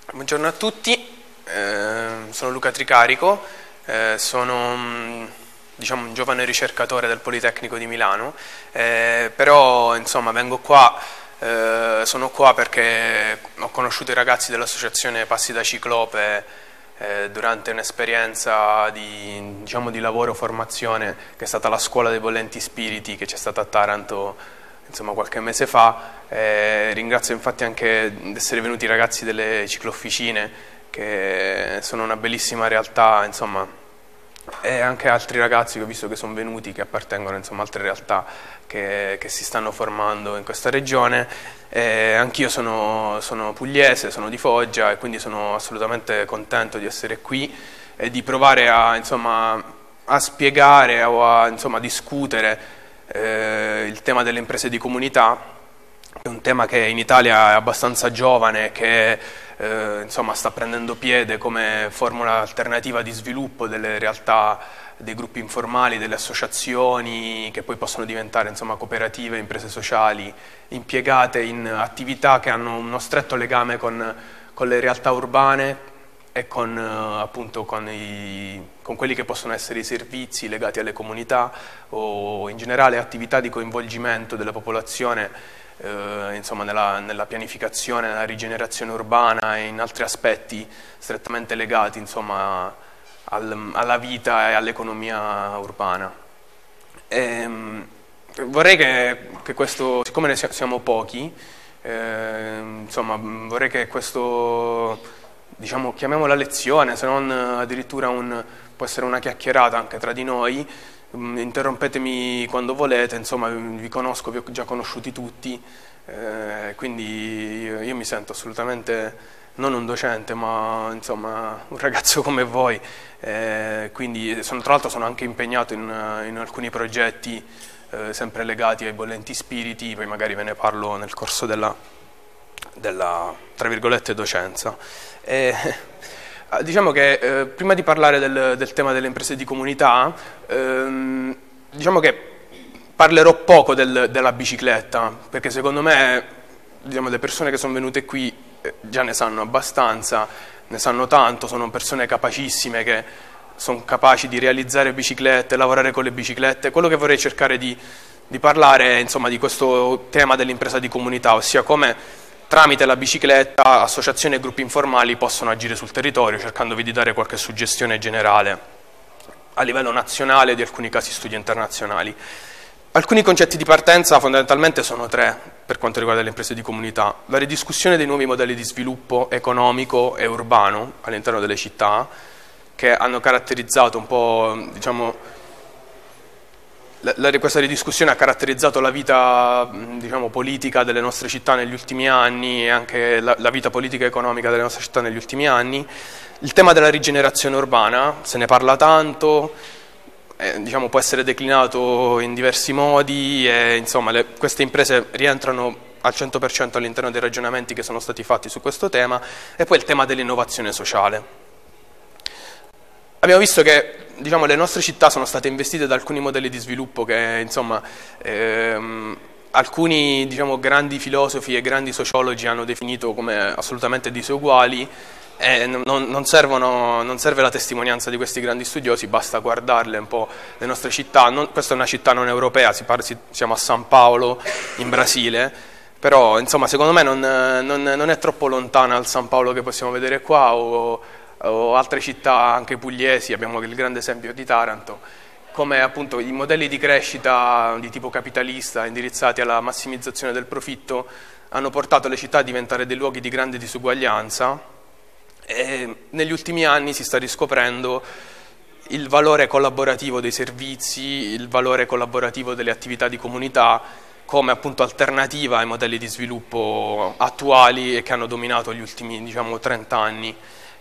Buongiorno a tutti, sono Luca Tricarico, sono diciamo, un giovane ricercatore del Politecnico di Milano, però insomma vengo qua, sono qua perché ho conosciuto i ragazzi dell'associazione Passi da Ciclope durante un'esperienza diciamo, di lavoro formazione che è stata la Scuola dei Bollenti Spiriti che c'è stata a Taranto insomma, qualche mese fa. Ringrazio infatti anche di essere venuti i ragazzi delle ciclofficine che sono una bellissima realtà, insomma, e anche altri ragazzi che ho visto che sono venuti, che appartengono insomma, a altre realtà che si stanno formando in questa regione. Anch'io sono pugliese, sono di Foggia e quindi sono assolutamente contento di essere qui e di provare a, insomma, a spiegare o a insomma, discutere il tema delle imprese di comunità, è un tema che in Italia è abbastanza giovane, che insomma, sta prendendo piede come formula alternativa di sviluppo delle realtà, dei gruppi informali, delle associazioni che poi possono diventare insomma, cooperative, imprese sociali, impiegate in attività che hanno uno stretto legame con le realtà urbane e appunto con quelli che possono essere i servizi legati alle comunità o in generale attività di coinvolgimento della popolazione insomma, nella pianificazione, nella rigenerazione urbana e in altri aspetti strettamente legati insomma, alla vita e all'economia urbana. Vorrei che questo, siccome ne siamo pochi, insomma, vorrei che questo diciamo, chiamiamola lezione, se non addirittura può essere una chiacchierata anche tra di noi, interrompetemi quando volete, insomma vi conosco, vi ho già conosciuti tutti, quindi io mi sento assolutamente non un docente ma insomma un ragazzo come voi, quindi tra l'altro sono anche impegnato in alcuni progetti sempre legati ai bollenti spiriti, poi magari ve ne parlo nel corso della tra virgolette docenza. Diciamo che prima di parlare del tema delle imprese di comunità, diciamo che parlerò poco della bicicletta, perché secondo me diciamo, le persone che sono venute qui già ne sanno abbastanza, ne sanno tanto, sono persone capacissime che sono capaci di realizzare biciclette, lavorare con le biciclette. Quello che vorrei cercare di parlare è insomma, di questo tema dell'impresa di comunità, ossia come tramite la bicicletta associazioni e gruppi informali possono agire sul territorio, cercandovi di dare qualche suggestione generale a livello nazionale e di alcuni casi studi internazionali. Alcuni concetti di partenza fondamentalmente sono tre per quanto riguarda le imprese di comunità: la ridiscussione dei nuovi modelli di sviluppo economico e urbano all'interno delle città, che hanno caratterizzato un po', diciamo, questa ridiscussione ha caratterizzato la vita diciamo, politica delle nostre città negli ultimi anni e anche la vita politica e economica delle nostre città negli ultimi anni. Il tema della rigenerazione urbana, se ne parla tanto, diciamo, può essere declinato in diversi modi e insomma, queste imprese rientrano al 100% all'interno dei ragionamenti che sono stati fatti su questo tema. E poi il tema dell'innovazione sociale. Abbiamo visto che diciamo, le nostre città sono state investite da alcuni modelli di sviluppo che insomma, alcuni diciamo, grandi filosofi e grandi sociologi hanno definito come assolutamente disuguali, e non serve la testimonianza di questi grandi studiosi, basta guardarle un po' le nostre città. Questa è una città non europea, siamo a San Paolo in Brasile, però insomma, secondo me non è troppo lontana al San Paolo che possiamo vedere qua o altre città anche pugliesi. Abbiamo il grande esempio di Taranto, come appunto i modelli di crescita di tipo capitalista indirizzati alla massimizzazione del profitto hanno portato le città a diventare dei luoghi di grande disuguaglianza, e negli ultimi anni si sta riscoprendo il valore collaborativo dei servizi, il valore collaborativo delle attività di comunità come appunto alternativa ai modelli di sviluppo attuali e che hanno dominato gli ultimi diciamo 30 anni.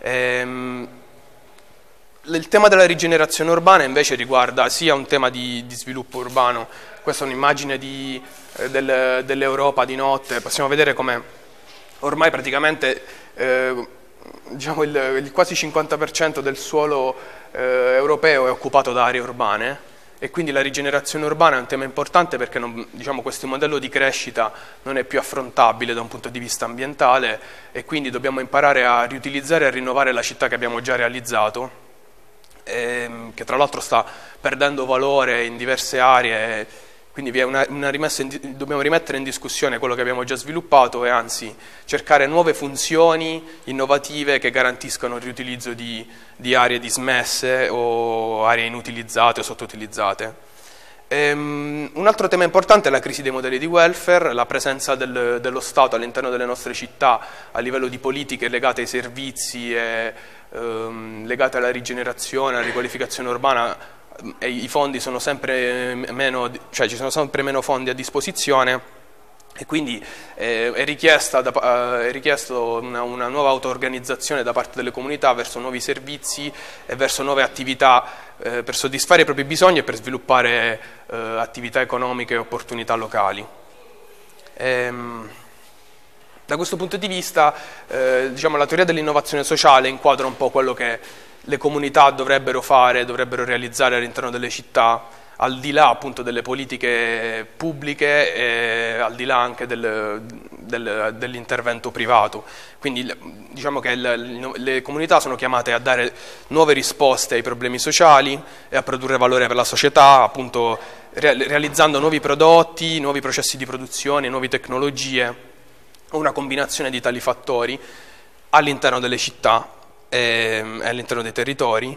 Il tema della rigenerazione urbana invece riguarda sia un tema di sviluppo urbano. Questa è un'immagine dell'Europa di notte. Possiamo vedere come ormai praticamente diciamo il quasi 50% del suolo europeo è occupato da aree urbane e quindi la rigenerazione urbana è un tema importante perché diciamo, questo modello di crescita non è più affrontabile da un punto di vista ambientale e quindi dobbiamo imparare a riutilizzare e a rinnovare la città che abbiamo già realizzato, che tra l'altro sta perdendo valore in diverse aree. Quindi dobbiamo rimettere in discussione quello che abbiamo già sviluppato e anzi cercare nuove funzioni innovative che garantiscano il riutilizzo di aree dismesse o aree inutilizzate o sottoutilizzate. Un altro tema importante è la crisi dei modelli di welfare, la presenza dello Stato all'interno delle nostre città a livello di politiche legate ai servizi e legate alla rigenerazione, alla riqualificazione urbana. I fondi sono sempre meno, cioè ci sono sempre meno fondi a disposizione e quindi è richiesto una nuova auto-organizzazione da parte delle comunità verso nuovi servizi e verso nuove attività per soddisfare i propri bisogni e per sviluppare attività economiche e opportunità locali. Da questo punto di vista diciamo, la teoria dell'innovazione sociale inquadra un po' quello che le comunità dovrebbero realizzare all'interno delle città, al di là appunto delle politiche pubbliche e al di là anche dell'intervento privato. Quindi diciamo che le comunità sono chiamate a dare nuove risposte ai problemi sociali e a produrre valore per la società, appunto realizzando nuovi prodotti, nuovi processi di produzione, nuove tecnologie, una combinazione di tali fattori all'interno delle città e all'interno dei territori.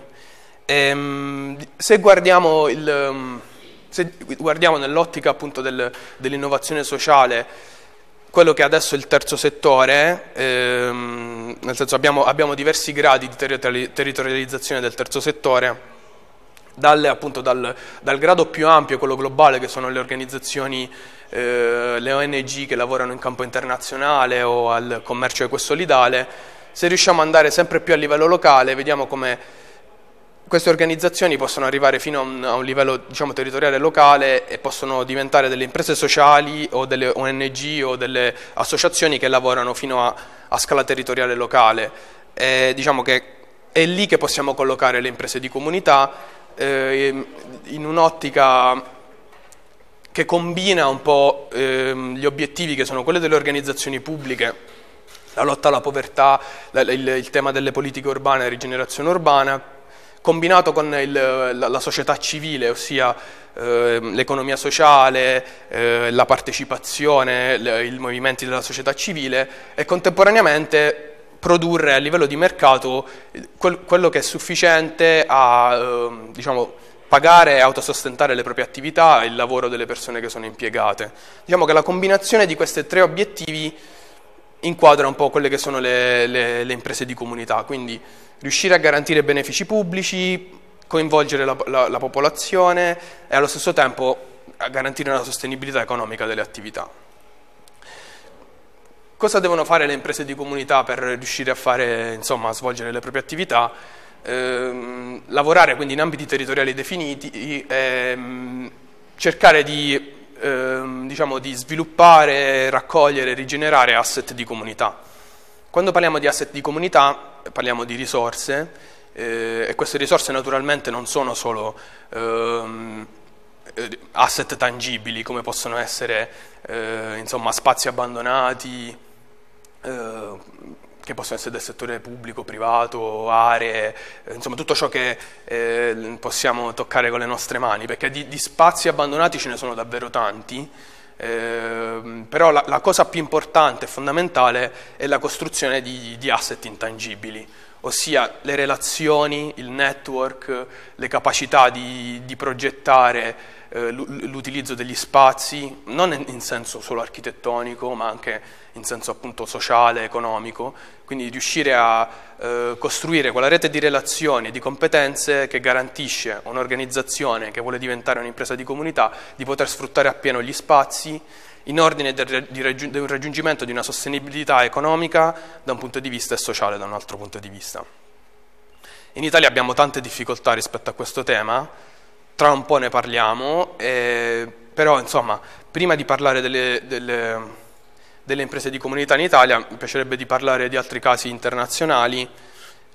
Se guardiamo nell'ottica appunto dell'innovazione sociale, quello che adesso è il terzo settore, nel senso abbiamo diversi gradi di territorializzazione del terzo settore, appunto dal grado più ampio, quello globale, che sono le organizzazioni, le ONG che lavorano in campo internazionale o al commercio equo-solidale. Se riusciamo ad andare sempre più a livello locale, vediamo come queste organizzazioni possono arrivare fino a un livello, diciamo, territoriale locale e possono diventare delle imprese sociali o delle ONG o delle associazioni che lavorano fino a scala territoriale locale. Diciamo che è lì che possiamo collocare le imprese di comunità in un'ottica che combina un po' gli obiettivi che sono quelli delle organizzazioni pubbliche, la lotta alla povertà, il tema delle politiche urbane, la rigenerazione urbana, combinato con la società civile, ossia l'economia sociale, la partecipazione, i movimenti della società civile, e contemporaneamente produrre a livello di mercato quello che è sufficiente a diciamo, pagare e autosostentare le proprie attività e il lavoro delle persone che sono impiegate. Diciamo che la combinazione di questi tre obiettivi inquadra un po' quelle che sono le imprese di comunità, quindi riuscire a garantire benefici pubblici, coinvolgere la popolazione e allo stesso tempo a garantire la sostenibilità economica delle attività. Cosa devono fare le imprese di comunità per riuscire a svolgere le proprie attività? Lavorare quindi in ambiti territoriali definiti, cercare di sviluppare, raccogliere, rigenerare asset di comunità. Quando parliamo di asset di comunità parliamo di risorse e queste risorse naturalmente non sono solo asset tangibili come possono essere spazi abbandonati che possono essere del settore pubblico, privato, aree, insomma tutto ciò che possiamo toccare con le nostre mani, perché di spazi abbandonati ce ne sono davvero tanti, però la cosa più importante e fondamentale è la costruzione di asset intangibili, ossia le relazioni, il network, le capacità di progettare l'utilizzo degli spazi, non in senso solo architettonico, ma anche in senso appunto sociale, economico, quindi riuscire a costruire quella rete di relazioni e di competenze che garantisce un'organizzazione che vuole diventare un'impresa di comunità di poter sfruttare appieno gli spazi in ordine del raggiungimento di una sostenibilità economica da un punto di vista e sociale da un altro punto di vista. In Italia abbiamo tante difficoltà rispetto a questo tema, tra un po' ne parliamo, però insomma prima di parlare delle imprese di comunità in Italia mi piacerebbe di parlare di altri casi internazionali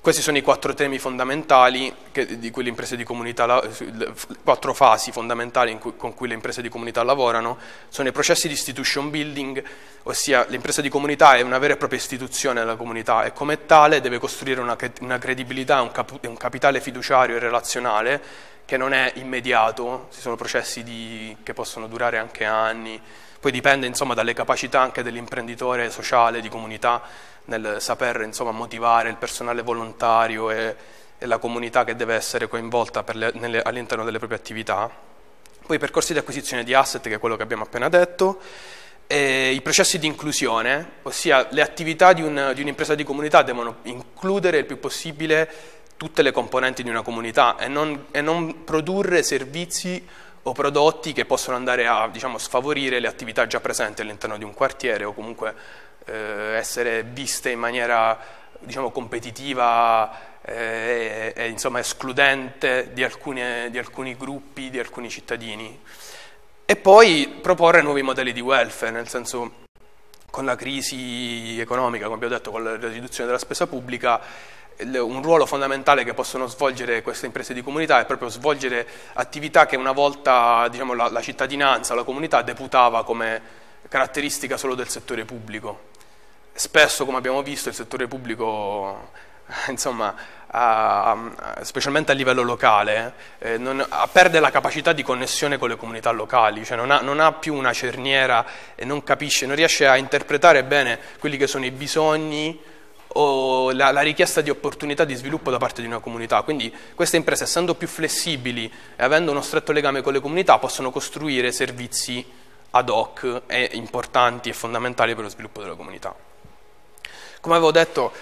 Questi sono i 4 temi fondamentali di cui le imprese di comunità, 4 fasi fondamentali con cui le imprese di comunità lavorano. Sono i processi di institution building, ossia l'impresa di comunità è una vera e propria istituzione della comunità e come tale deve costruire una credibilità, un capitale fiduciario e relazionale che non è immediato, ci sono processi che possono durare anche anni, poi dipende insomma dalle capacità anche dell'imprenditore sociale, di comunità, nel saper insomma, motivare il personale volontario e la comunità che deve essere coinvolta all'interno delle proprie attività. Poi i percorsi di acquisizione di asset, che è quello che abbiamo appena detto, e i processi di inclusione, ossia le attività di un'impresa di comunità devono includere il più possibile tutte le componenti di una comunità e non produrre servizi o prodotti che possono andare a diciamo, sfavorire le attività già presenti all'interno di un quartiere o comunque essere viste in maniera diciamo, competitiva e insomma, escludente di alcuni gruppi, di alcuni cittadini. E poi proporre nuovi modelli di welfare, nel senso con la crisi economica, come abbiamo detto, con la riduzione della spesa pubblica, un ruolo fondamentale che possono svolgere queste imprese di comunità è proprio svolgere attività che una volta diciamo, la cittadinanza, la comunità deputava come caratteristica solo del settore pubblico. Spesso, come abbiamo visto, il settore pubblico, insomma, specialmente a livello locale, perde la capacità di connessione con le comunità locali, cioè non ha più una cerniera e non riesce a interpretare bene quelli che sono i bisogni o la richiesta di opportunità di sviluppo da parte di una comunità. Quindi queste imprese, essendo più flessibili e avendo uno stretto legame con le comunità, possono costruire servizi ad hoc e importanti e fondamentali per lo sviluppo della comunità. Come avevo detto,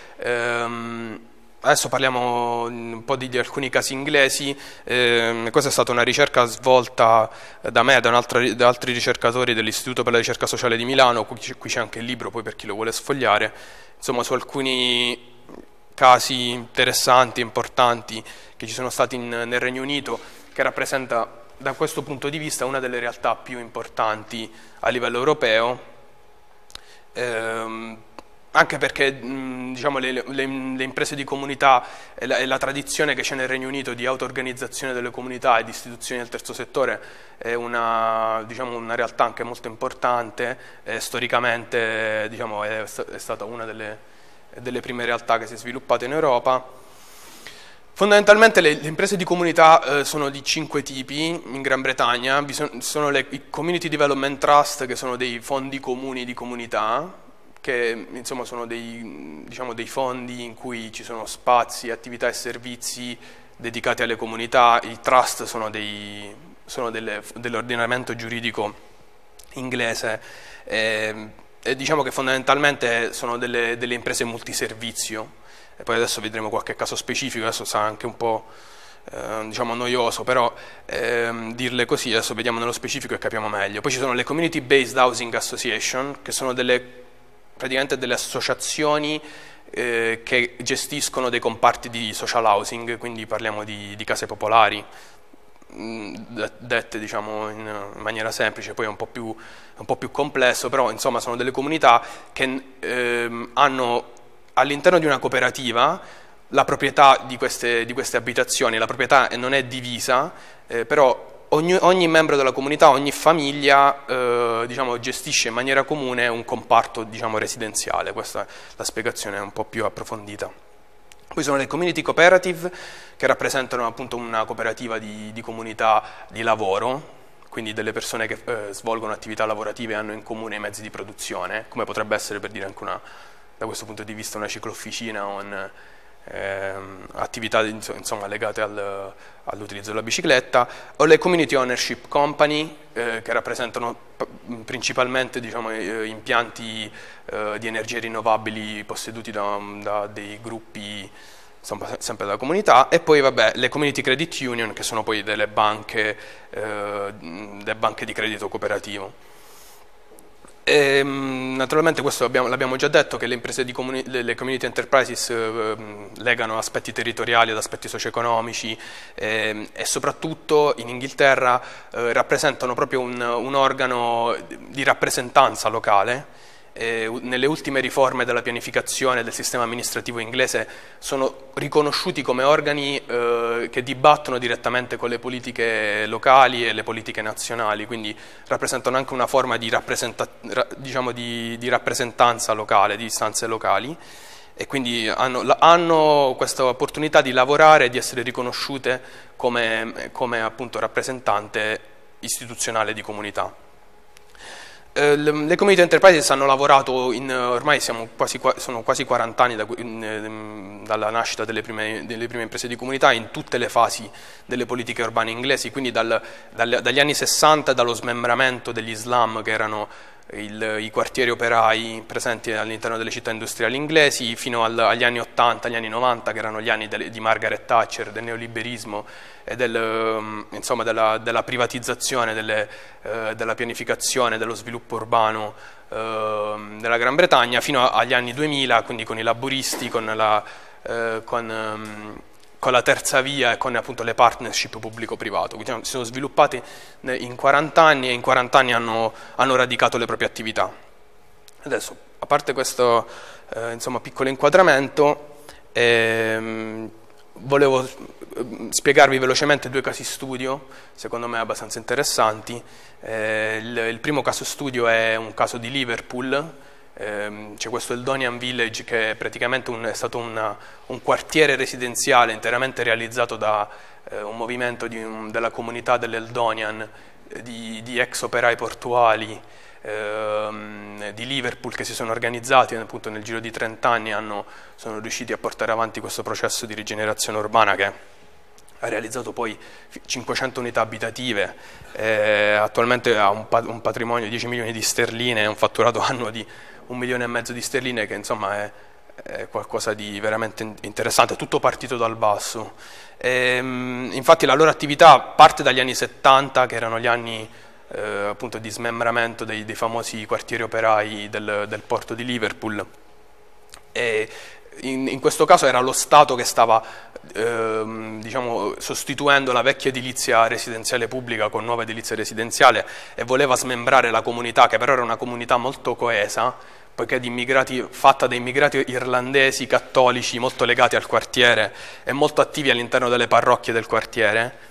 adesso parliamo un po' di alcuni casi inglesi. Questa è stata una ricerca svolta da me e da altri ricercatori dell'Istituto per la ricerca sociale di Milano, qui c'è anche il libro poi per chi lo vuole sfogliare, insomma su alcuni casi interessanti, importanti che ci sono stati nel Regno Unito, che rappresenta da questo punto di vista una delle realtà più importanti a livello europeo, anche perché diciamo, le imprese di comunità e la tradizione che c'è nel Regno Unito di auto-organizzazione delle comunità e di istituzioni del terzo settore è diciamo, una realtà anche molto importante, storicamente diciamo, è stata una delle prime realtà che si è sviluppata in Europa. Fondamentalmente le imprese di comunità sono di 5 tipi in Gran Bretagna. Sono i Community Development Trust, che sono dei fondi comuni di comunità, che insomma sono diciamo, dei fondi in cui ci sono spazi, attività e servizi dedicati alle comunità. I trust sono dell'ordinamento giuridico inglese e diciamo che fondamentalmente sono delle imprese multiservizio. E poi adesso vedremo qualche caso specifico, adesso sarà anche un po' diciamo noioso, però dirle così, adesso vediamo nello specifico e capiamo meglio. Poi ci sono le Community Based Housing Association, che sono praticamente delle associazioni che gestiscono dei comparti di social housing, quindi parliamo di case popolari, dette diciamo in maniera semplice, poi è un po' più complesso, però insomma sono delle comunità che hanno all'interno di una cooperativa la proprietà di queste abitazioni. La proprietà non è divisa, però ogni membro della comunità, ogni famiglia diciamo, gestisce in maniera comune un comparto diciamo, residenziale. Questa è la spiegazione un po' più approfondita. Poi sono le community cooperative, che rappresentano appunto una cooperativa di comunità di lavoro, quindi delle persone che svolgono attività lavorative e hanno in comune i mezzi di produzione, come potrebbe essere per dire anche da questo punto di vista una ciclofficina o attività insomma, legate all'utilizzo della bicicletta, o le community ownership company, che rappresentano principalmente diciamo, impianti di energie rinnovabili posseduti da dei gruppi insomma, sempre della comunità. E poi vabbè, le community credit union, che sono poi delle banche di credito cooperativo. Naturalmente questo l'abbiamo già detto, che le imprese le community enterprises legano aspetti territoriali ad aspetti socio-economici e soprattutto in Inghilterra rappresentano proprio un organo di rappresentanza locale nelle ultime riforme della pianificazione del sistema amministrativo inglese sono riconosciuti come organi che dibattono direttamente con le politiche locali e le politiche nazionali, quindi rappresentano anche una forma di, diciamo di rappresentanza locale, di istanze locali, e quindi hanno questa opportunità di lavorare e di essere riconosciute come appunto rappresentante istituzionale di comunità. Le community enterprises hanno lavorato ormai sono quasi 40 anni dalla nascita delle prime imprese di comunità in tutte le fasi delle politiche urbane inglesi, quindi dagli anni 60, dallo smembramento degli slum, che erano i quartieri operai presenti all'interno delle città industriali inglesi, fino agli anni 80, agli anni 90, che erano gli anni di Margaret Thatcher, del neoliberismo e insomma, della privatizzazione della pianificazione, dello sviluppo urbano della Gran Bretagna, fino agli anni 2000, quindi con i laburisti, con la terza via e con appunto le partnership pubblico-privato. Quindi si sono sviluppati in 40 anni e in 40 anni hanno radicato le proprie attività. Adesso, a parte questo insomma, piccolo inquadramento, volevo spiegarvi velocemente due casi studio, secondo me abbastanza interessanti. Il primo caso studio è un caso di Liverpool. C'è questo Eldonian Village, che praticamente è stato un quartiere residenziale interamente realizzato da un movimento della comunità dell'Eldonian, di ex operai portuali di Liverpool, che si sono organizzati appunto nel giro di 30 anni, sono riusciti a portare avanti questo processo di rigenerazione urbana che ha realizzato poi 500 unità abitative, attualmente ha un patrimonio di 10 milioni di sterline e un fatturato annuo di 1,5 milioni di sterline, che insomma è qualcosa di veramente interessante, tutto partito dal basso. Infatti la loro attività parte dagli anni 70, che erano gli anni appunto di smembramento dei famosi quartieri operai del porto di Liverpool. E in questo caso era lo Stato che stava diciamo, sostituendo la vecchia edilizia residenziale pubblica con nuova edilizia residenziale, e voleva smembrare la comunità, che però era una comunità molto coesa, poiché fatta da immigrati irlandesi cattolici molto legati al quartiere e molto attivi all'interno delle parrocchie del quartiere.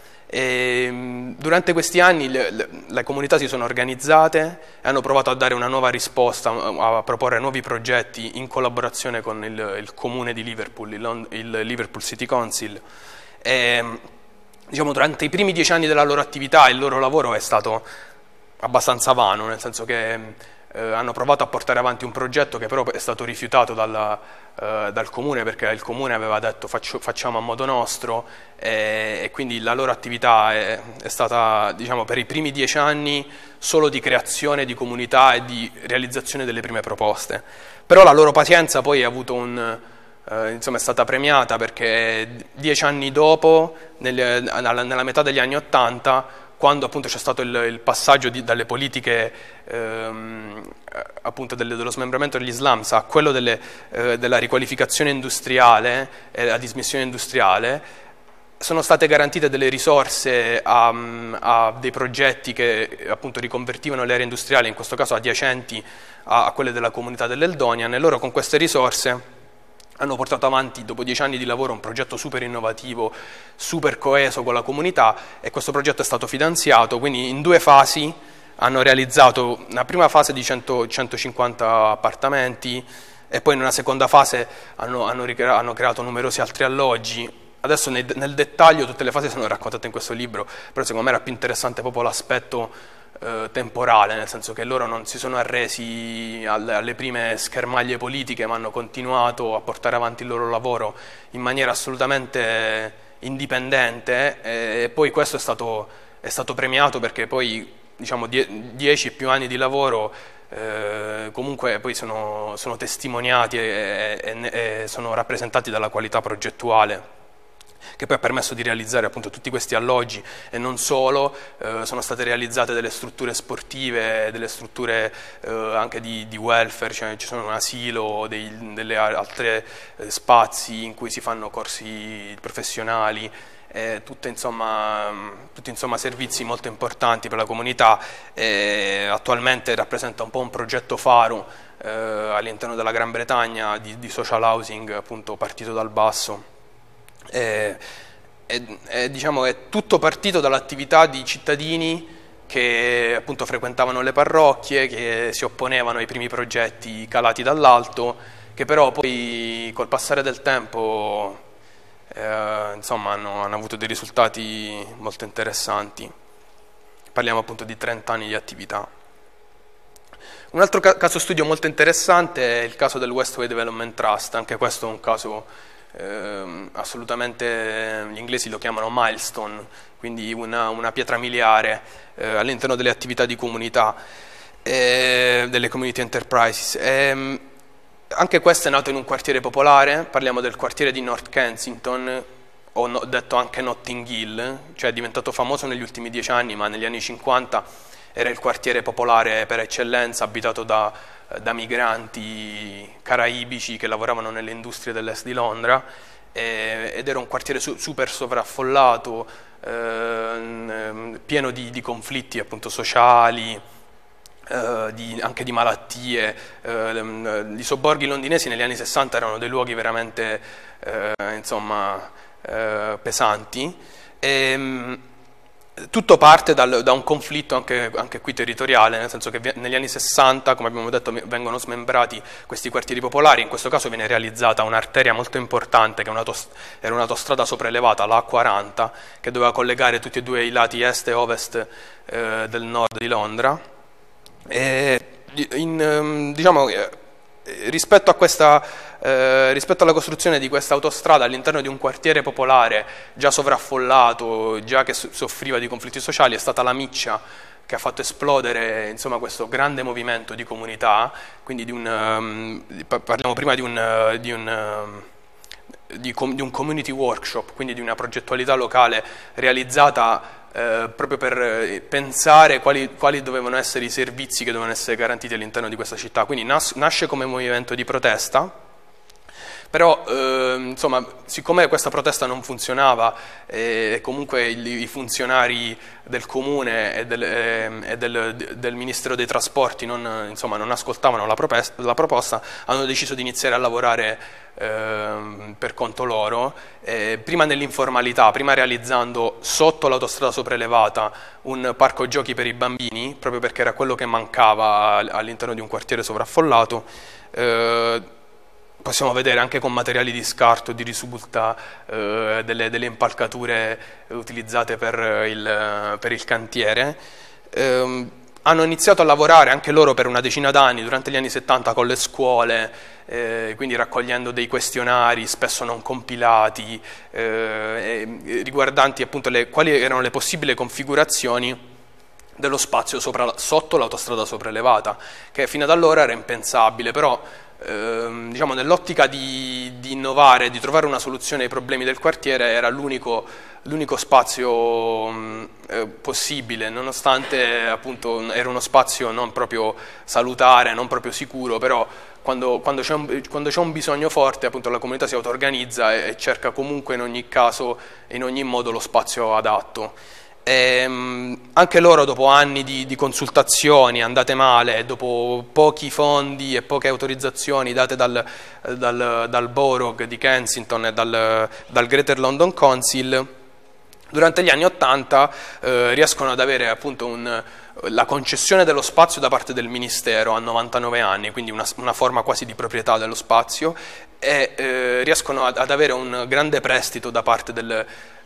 E durante questi anni le comunità si sono organizzate e hanno provato a dare una nuova risposta, a proporre nuovi progetti in collaborazione con il comune di Liverpool, il Liverpool City Council. E, diciamo, durante i primi 10 anni della loro attività il loro lavoro è stato abbastanza vano, nel senso che hanno provato a portare avanti un progetto che però è stato rifiutato dal comune, perché il comune aveva detto facciamo a modo nostro, e quindi la loro attività è stata, diciamo, per i primi 10 anni solo di creazione di comunità e di realizzazione delle prime proposte. Però la loro pazienza poi ha avuto insomma, è stata premiata, perché 10 anni dopo, nella metà degli anni 80, quando appunto c'è stato il passaggio dalle politiche appunto dello smembramento degli slums a quello della riqualificazione industriale e la dismissione industriale, sono state garantite delle risorse a dei progetti che appunto riconvertivano le aree industriali, in questo caso adiacenti a quelle della comunità dell'Eldonian, e loro con queste risorse hanno portato avanti, dopo 10 anni di lavoro, un progetto super innovativo, super coeso con la comunità, e questo progetto è stato finanziato. Quindi in 2 fasi hanno realizzato una prima fase di 150 appartamenti, e poi in una seconda fase hanno creato numerosi altri alloggi. Adesso nel dettaglio tutte le fasi sono raccontate in questo libro, però secondo me era più interessante proprio l'aspetto temporale, nel senso che loro non si sono arresi alle prime schermaglie politiche, ma hanno continuato a portare avanti il loro lavoro in maniera assolutamente indipendente, e poi questo è stato premiato, perché poi, diciamo, 10 più anni di lavoro comunque poi sono testimoniati e sono rappresentati dalla qualità progettuale, che poi ha permesso di realizzare appunto tutti questi alloggi, e non solo. Sono state realizzate delle strutture sportive, delle strutture anche di welfare, cioè ci sono un asilo, delle altre spazi in cui si fanno corsi professionali, tutti insomma servizi molto importanti per la comunità. Attualmente rappresenta un po' un progetto faro all'interno della Gran Bretagna di social housing, appunto partito dal basso. Diciamo, è tutto partito dall'attività di cittadini che appunto frequentavano le parrocchie, che si opponevano ai primi progetti calati dall'alto, che però poi col passare del tempo insomma, hanno avuto dei risultati molto interessanti. Parliamo appunto di 30 anni di attività. Un altro caso studio molto interessante è il caso del Westway Development Trust. Anche questo è un caso assolutamente, gli inglesi lo chiamano milestone, quindi una pietra miliare all'interno delle attività di comunità, delle community enterprises. Anche questo è nato in un quartiere popolare, parliamo del quartiere di North Kensington, o detto anche Notting Hill, cioè è diventato famoso negli ultimi 10 anni, ma negli anni 50 era il quartiere popolare per eccellenza, abitato da migranti caraibici che lavoravano nelle industrie dell'est di Londra, ed era un quartiere super sovraffollato, pieno di conflitti appunto sociali, anche di malattie. I sobborghi londinesi negli anni 60 erano dei luoghi veramente insomma, pesanti. Tutto parte da un conflitto anche qui territoriale, nel senso che negli anni 60, come abbiamo detto, vengono smembrati questi quartieri popolari. In questo caso viene realizzata un'arteria molto importante, che era un'autostrada sopraelevata, la A40, che doveva collegare tutti e due i lati est e ovest del nord di Londra. Diciamo, rispetto alla costruzione di questa autostrada all'interno di un quartiere popolare già sovraffollato, già che soffriva di conflitti sociali, è stata la miccia che ha fatto esplodere, insomma, questo grande movimento di comunità. Quindi parliamo prima di un community workshop, quindi di una progettualità locale realizzata proprio per pensare quali dovevano essere i servizi che dovevano essere garantiti all'interno di questa città. Quindi nasce come movimento di protesta, però insomma, siccome questa protesta non funzionava e comunque i funzionari del comune e del Ministero dei Trasporti non ascoltavano la proposta, hanno deciso di iniziare a lavorare per conto loro, prima nell'informalità, prima realizzando sotto l'autostrada sopraelevata un parco giochi per i bambini, proprio perché era quello che mancava all'interno di un quartiere sovraffollato. Possiamo vedere anche con materiali di scarto, di risulta, delle impalcature utilizzate per il cantiere. Hanno iniziato a lavorare anche loro per una decina d'anni, durante gli anni 70, con le scuole, quindi raccogliendo dei questionari spesso non compilati, riguardanti appunto quali erano le possibili configurazioni dello spazio sotto l'autostrada sopraelevata, che fino ad allora era impensabile. Però diciamo, nell'ottica di innovare, di trovare una soluzione ai problemi del quartiere, era l'unico spazio possibile, nonostante appunto era uno spazio non proprio salutare, non proprio sicuro. Però quando c'è un bisogno forte, appunto, la comunità si auto-organizza e cerca comunque in ogni caso e in ogni modo lo spazio adatto. Anche loro, dopo anni di consultazioni andate male, dopo pochi fondi e poche autorizzazioni date dal Borough di Kensington e dal Greater London Council, durante gli anni 80 riescono ad avere appunto la concessione dello spazio da parte del Ministero a 99 anni, quindi una forma quasi di proprietà dello spazio, e riescono ad avere un grande prestito da parte del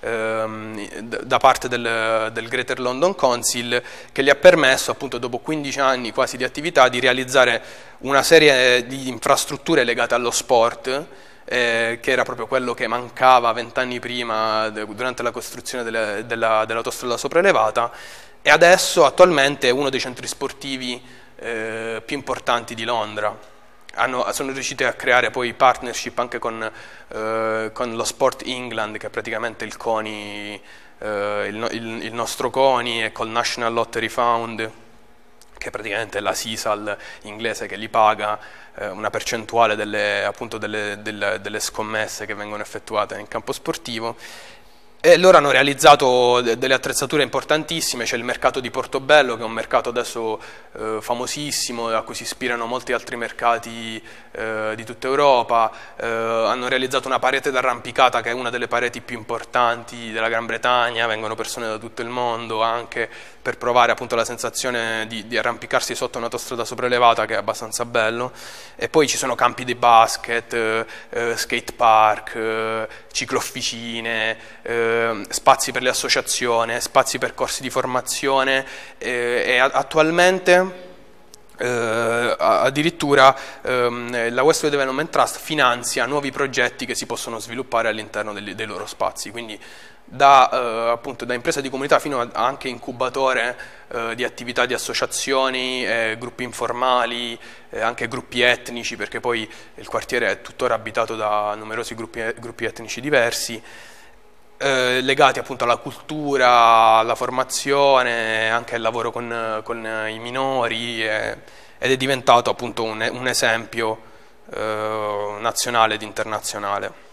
Greater London Council, che gli ha permesso, appunto, dopo 15 anni quasi di attività, di realizzare una serie di infrastrutture legate allo sport, che era proprio quello che mancava 20 anni prima durante la costruzione dell'autostrada sopraelevata, e adesso attualmente è uno dei centri sportivi più importanti di Londra. Sono riusciti a creare poi partnership anche con lo Sport England, che è praticamente il CONI, il nostro CONI, e col National Lottery Fund, che praticamente è la Sisal inglese, che gli paga una percentuale delle scommesse che vengono effettuate in campo sportivo. E loro hanno realizzato delle attrezzature importantissime. C'è il mercato di Portobello, che è un mercato adesso famosissimo, a cui si ispirano molti altri mercati di tutta Europa. Hanno realizzato una parete d'arrampicata che è una delle pareti più importanti della Gran Bretagna, vengono persone da tutto il mondo anche per provare appunto la sensazione di arrampicarsi sotto un'autostrada sopraelevata, che è abbastanza bello. E poi ci sono campi di basket, skate park, ciclofficine, spazi per le associazioni, spazi per corsi di formazione, e attualmente addirittura la Westway Development Trust finanzia nuovi progetti che si possono sviluppare all'interno dei loro spazi, quindi appunto, da impresa di comunità fino a anche incubatore di attività di associazioni, gruppi informali, anche gruppi etnici, perché poi il quartiere è tuttora abitato da numerosi gruppi etnici diversi, legati appunto alla cultura, alla formazione, anche al lavoro con i minori, ed è diventato appunto un esempio nazionale ed internazionale.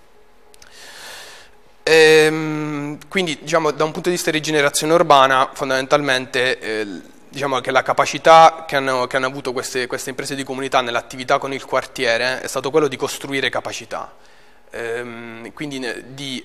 Quindi diciamo, da un punto di vista di rigenerazione urbana, fondamentalmente diciamo che la capacità che hanno avuto queste imprese di comunità nell'attività con il quartiere è stato quello di costruire capacità, quindi di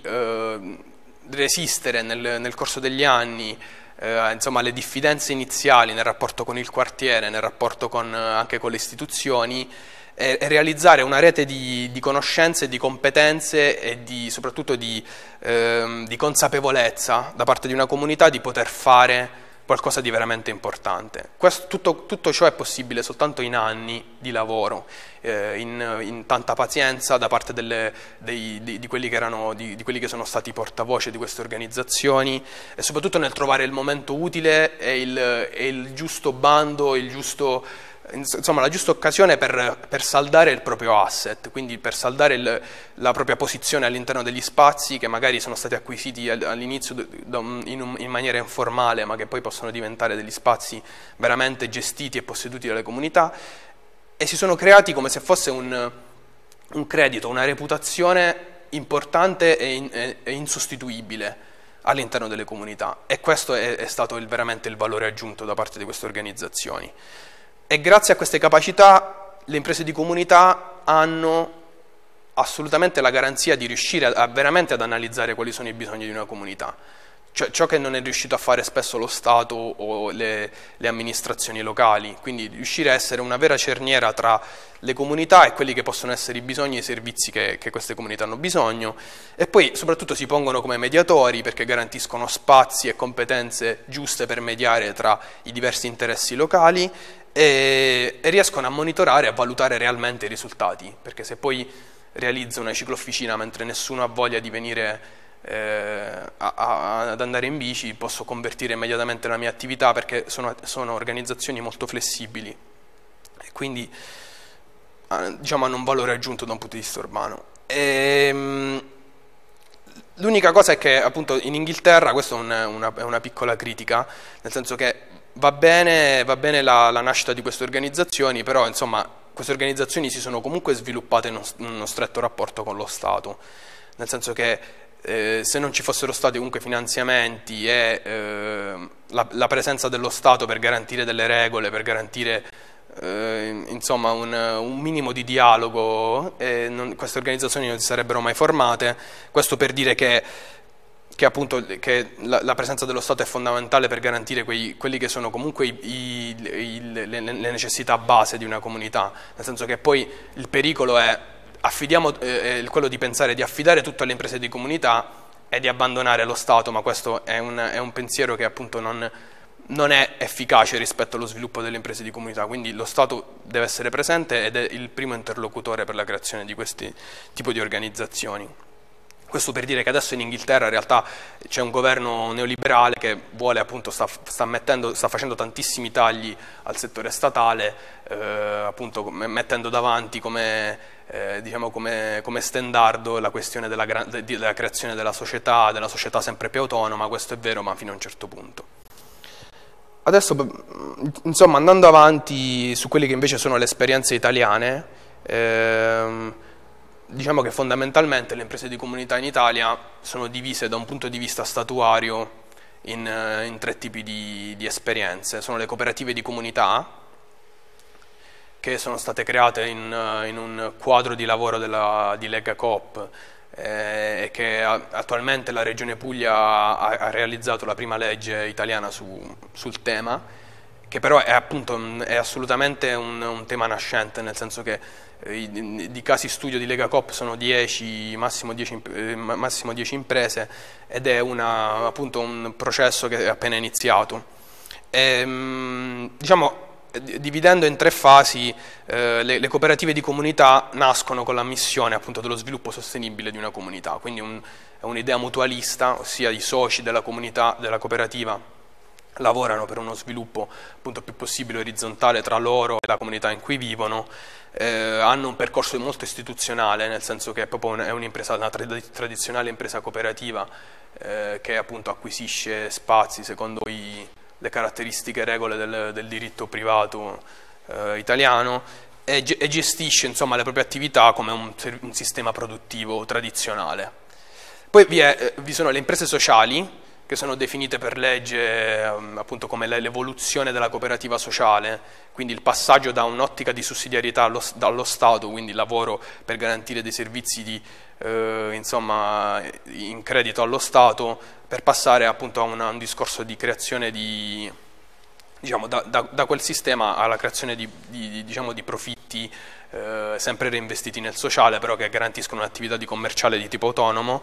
resistere nel corso degli anni insomma, alle diffidenze iniziali nel rapporto con il quartiere, nel rapporto anche con le istituzioni, e realizzare una rete di conoscenze, di competenze e soprattutto di consapevolezza da parte di una comunità di poter fare qualcosa di veramente importante. Tutto ciò è possibile soltanto in anni di lavoro, in tanta pazienza da parte di quelli che sono stati portavoce di queste organizzazioni, e soprattutto nel trovare il momento utile e il giusto bando, insomma, la giusta occasione per saldare il proprio asset, quindi per saldare la propria posizione all'interno degli spazi che magari sono stati acquisiti all'inizio in maniera informale, ma che poi possono diventare degli spazi veramente gestiti e posseduti dalle comunità, e si sono creati come se fosse un credito, una reputazione importante e insostituibile all'interno delle comunità, e questo è stato veramente il valore aggiunto da parte di queste organizzazioni. E grazie a queste capacità le imprese di comunità hanno assolutamente la garanzia di riuscire veramente ad analizzare quali sono i bisogni di una comunità, cioè ciò che non è riuscito a fare spesso lo Stato o le amministrazioni locali, quindi riuscire a essere una vera cerniera tra le comunità e quelli che possono essere i bisogni e i servizi che queste comunità hanno bisogno, e poi soprattutto si pongono come mediatori perché garantiscono spazi e competenze giuste per mediare tra i diversi interessi locali, e riescono a monitorare e a valutare realmente i risultati, perché se poi realizzo una ciclofficina mentre nessuno ha voglia di venire ad andare in bici, posso convertire immediatamente la mia attività, perché sono organizzazioni molto flessibili e quindi diciamo hanno un valore aggiunto da un punto di vista urbano. L'unica cosa è che appunto in Inghilterra, questa è una piccola critica, nel senso che va bene la nascita di queste organizzazioni, però insomma queste organizzazioni si sono comunque sviluppate in uno stretto rapporto con lo Stato, nel senso che se non ci fossero stati comunque finanziamenti e la presenza dello Stato per garantire delle regole, per garantire insomma un minimo di dialogo, queste organizzazioni non si sarebbero mai formate. Questo per dire che appunto che la presenza dello Stato è fondamentale per garantire quelli che sono comunque le necessità base di una comunità, nel senso che poi il pericolo è quello di pensare di affidare tutto alle imprese di comunità e di abbandonare lo Stato, ma questo è un pensiero che appunto non è efficace rispetto allo sviluppo delle imprese di comunità, quindi lo Stato deve essere presente ed è il primo interlocutore per la creazione di questi tipi di organizzazioni. Questo per dire che adesso in Inghilterra in realtà c'è un governo neoliberale che vuole appunto sta facendo tantissimi tagli al settore statale, appunto mettendo davanti come standard la questione della creazione della società sempre più autonoma. Questo è vero, ma fino a un certo punto. Adesso, insomma, andando avanti su quelle che invece sono le esperienze italiane, diciamo che fondamentalmente le imprese di comunità in Italia sono divise da un punto di vista statuario in tre tipi di esperienze. Sono le cooperative di comunità, che sono state create in un quadro di lavoro di Lega Coop, e che attualmente la Regione Puglia ha realizzato la prima legge italiana sul tema, che però è assolutamente un tema nascente, nel senso che di casi studio di Lega Coop sono 10, massimo 10 imprese, ed è appunto un processo che è appena iniziato. Diciamo, dividendo in tre fasi, le cooperative di comunità nascono con la missione appunto dello sviluppo sostenibile di una comunità, quindi è un'idea mutualista, ossia i soci della comunità, della cooperativa, lavorano per uno sviluppo appunto più possibile orizzontale tra loro e la comunità in cui vivono. Hanno un percorso molto istituzionale, nel senso che è un'impresa, una tradizionale impresa cooperativa, che appunto acquisisce spazi secondo le caratteristiche e regole del diritto privato italiano, e gestisce insomma le proprie attività come un sistema produttivo tradizionale. Poi vi sono le imprese sociali, che sono definite per legge appunto come l'evoluzione della cooperativa sociale, quindi il passaggio da un'ottica di sussidiarietà dallo Stato, quindi lavoro per garantire dei servizi insomma, in credito allo Stato, per passare appunto a un discorso di creazione diciamo, da quel sistema alla creazione diciamo, di profitti sempre reinvestiti nel sociale, però che garantiscono un'attività commerciale di tipo autonomo.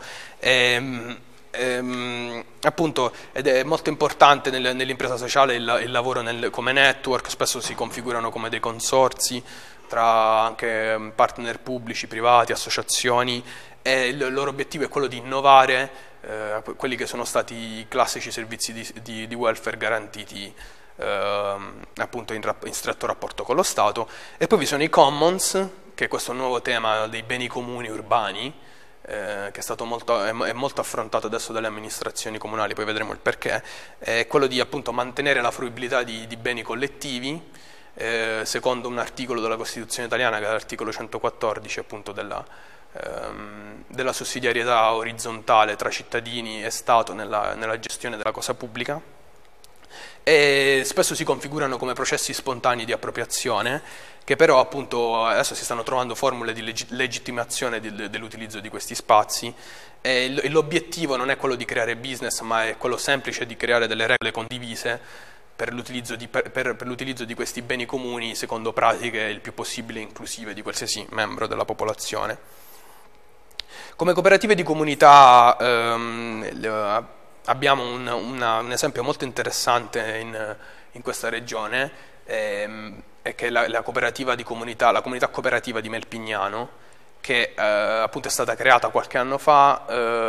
Appunto, ed è molto importante nell'impresa sociale il lavoro come network, spesso si configurano come dei consorzi tra anche partner pubblici, privati, associazioni, e il loro obiettivo è quello di innovare quelli che sono stati i classici servizi di welfare garantiti appunto in stretto rapporto con lo Stato. E poi vi sono i commons, che è questo nuovo tema dei beni comuni urbani, che è molto affrontato adesso dalle amministrazioni comunali, poi vedremo il perché. È quello di appunto mantenere la fruibilità di beni collettivi, secondo un articolo della Costituzione italiana, che è l'articolo 114 appunto della sussidiarietà orizzontale tra cittadini e Stato nella gestione della cosa pubblica. E spesso si configurano come processi spontanei di appropriazione, che però appunto adesso si stanno trovando formule di legittimazione dell'utilizzo di questi spazi, e l'obiettivo non è quello di creare business, ma è quello semplice di creare delle regole condivise per l'utilizzo di questi beni comuni secondo pratiche il più possibile inclusive di qualsiasi membro della popolazione. Come cooperative di comunità abbiamo un esempio molto interessante in questa regione, è che la cooperativa di comunità, la comunità cooperativa di Melpignano, che appunto è stata creata qualche anno fa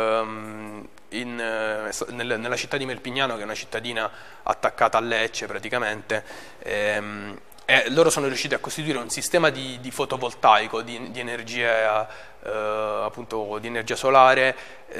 nella città di Melpignano, che è una cittadina attaccata a Lecce praticamente. Loro sono riusciti a costituire un sistema di fotovoltaico, di energia, appunto, di energia solare,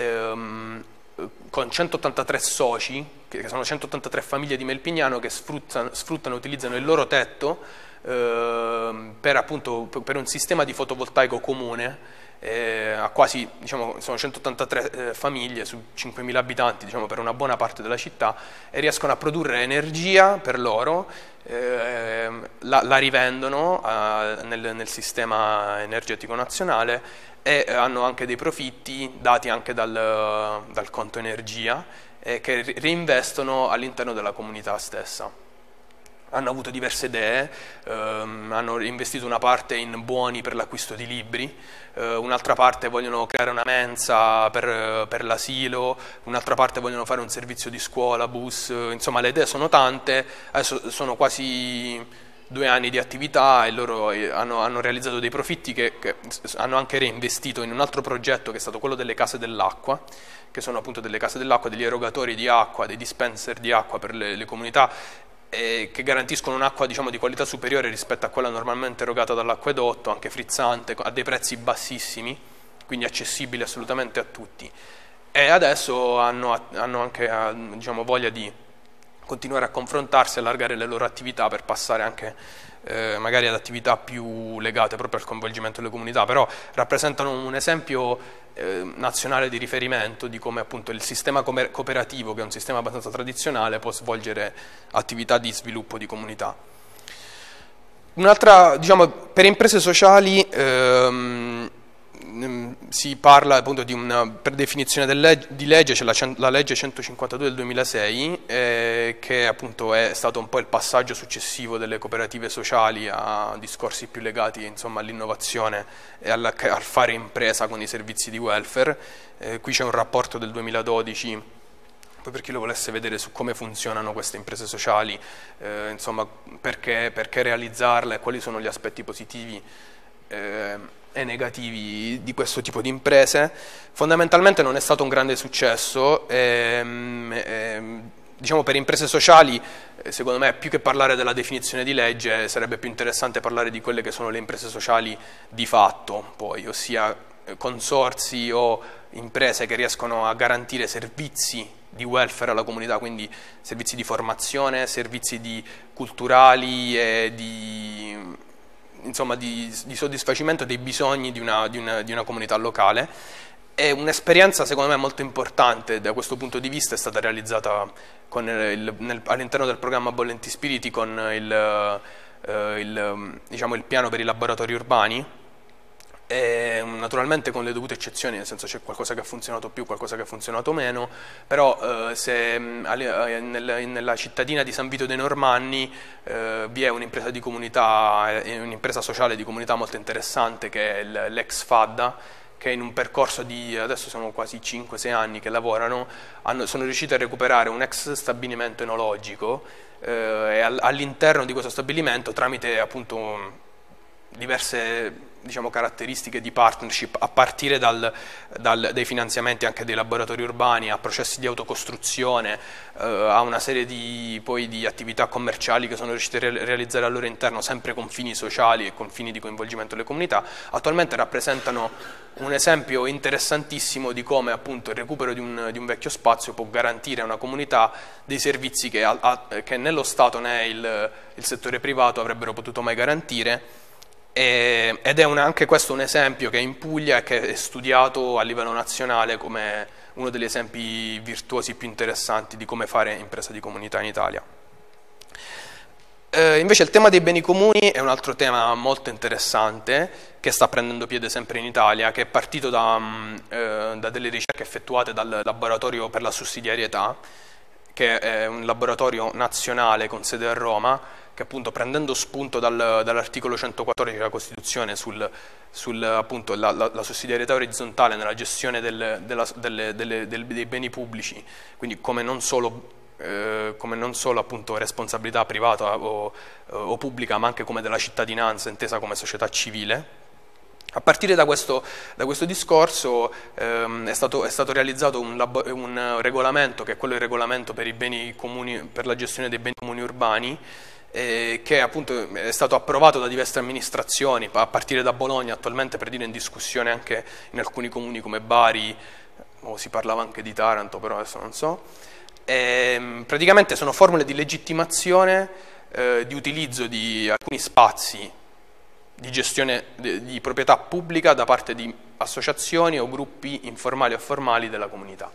con 183 soci, che sono 183 famiglie di Melpignano, che sfruttano e utilizzano il loro tetto per un sistema di fotovoltaico comune, a quasi, diciamo, sono 183 famiglie su 5.000 abitanti, diciamo, per una buona parte della città, e riescono a produrre energia per loro, la rivendono nel sistema energetico nazionale, e hanno anche dei profitti dati anche dal conto energia, che reinvestono all'interno della comunità stessa. Hanno avuto diverse idee, hanno investito una parte in buoni per l'acquisto di libri, un'altra parte vogliono creare una mensa per l'asilo, un'altra parte vogliono fare un servizio di scuola, bus, insomma le idee sono tante. Adesso sono quasi 2 anni di attività e loro hanno realizzato dei profitti che hanno anche reinvestito in un altro progetto, che è stato quello delle case dell'acqua, che sono appunto delle case dell'acqua, degli erogatori di acqua, dei dispenser di acqua per le comunità, che garantiscono un'acqua, diciamo, di qualità superiore rispetto a quella normalmente erogata dall'acquedotto, anche frizzante, a dei prezzi bassissimi, quindi accessibili assolutamente a tutti. E adesso hanno anche, diciamo, voglia di continuare a confrontarsi, allargare le loro attività per passare anche magari ad attività più legate proprio al coinvolgimento delle comunità, però rappresentano un esempio nazionale di riferimento di come appunto il sistema cooperativo, che è un sistema abbastanza tradizionale, può svolgere attività di sviluppo di comunità. Un'altra, diciamo, per imprese sociali si parla appunto di una, per definizione di legge, c'è la legge 152 del 2006, che appunto è stato un po' il passaggio successivo delle cooperative sociali a discorsi più legati, insomma, all'innovazione e al fare impresa con i servizi di welfare. Qui c'è un rapporto del 2012, poi per chi lo volesse vedere, su come funzionano queste imprese sociali, insomma, perché realizzarle e quali sono gli aspetti positivi e negativi di questo tipo di imprese. Fondamentalmente non è stato un grande successo, diciamo, per imprese sociali, secondo me, più che parlare della definizione di legge, sarebbe più interessante parlare di quelle che sono le imprese sociali di fatto, poi, ossia consorzi o imprese che riescono a garantire servizi di welfare alla comunità, quindi servizi di formazione, servizi culturali e insomma, di soddisfacimento dei bisogni di una comunità locale. È un'esperienza, secondo me, molto importante da questo punto di vista, è stata realizzata all'interno del programma Bollenti Spiriti con diciamo, il piano per i laboratori urbani, e naturalmente con le dovute eccezioni, nel senso c'è qualcosa che ha funzionato più, qualcosa che ha funzionato meno, però se nella cittadina di San Vito dei Normanni vi è un'impresa di comunità, un'impresa sociale di comunità molto interessante, che è l'ex Fadda, che in un percorso di, adesso sono quasi 5-6 anni che lavorano, sono riusciti a recuperare un ex stabilimento enologico, e all'interno di questo stabilimento, tramite appunto diverse, diciamo, caratteristiche di partnership, a partire dai finanziamenti anche dei laboratori urbani, a processi di autocostruzione, a una serie poi di attività commerciali che sono riusciti a realizzare al loro interno, sempre con fini sociali e con fini di coinvolgimento delle comunità. Attualmente rappresentano un esempio interessantissimo di come appunto il recupero di un vecchio spazio può garantire a una comunità dei servizi che nello Stato né il settore privato avrebbero potuto mai garantire. Ed è anche questo un esempio che è in Puglia e che è studiato a livello nazionale come uno degli esempi virtuosi più interessanti di come fare impresa di comunità in Italia. Invece il tema dei beni comuni è un altro tema molto interessante che sta prendendo piede sempre in Italia, che è partito da delle ricerche effettuate dal Laboratorio per la Sussidiarietà, che è un laboratorio nazionale con sede a Roma, che appunto, prendendo spunto dall'articolo 114 della Costituzione appunto la sussidiarietà orizzontale nella gestione dei beni pubblici, quindi come non solo appunto responsabilità privata o pubblica, ma anche come della cittadinanza intesa come società civile. A partire da questo discorso è stato realizzato un regolamento, che è quello del regolamento per i beni comuni, per la gestione dei beni comuni urbani, che appunto è stato approvato da diverse amministrazioni, a partire da Bologna, attualmente per dire in discussione anche in alcuni comuni come Bari, o si parlava anche di Taranto, però adesso non so. Praticamente sono formule di legittimazione di utilizzo di alcuni spazi di gestione di proprietà pubblica da parte di associazioni o gruppi informali o formali della comunità.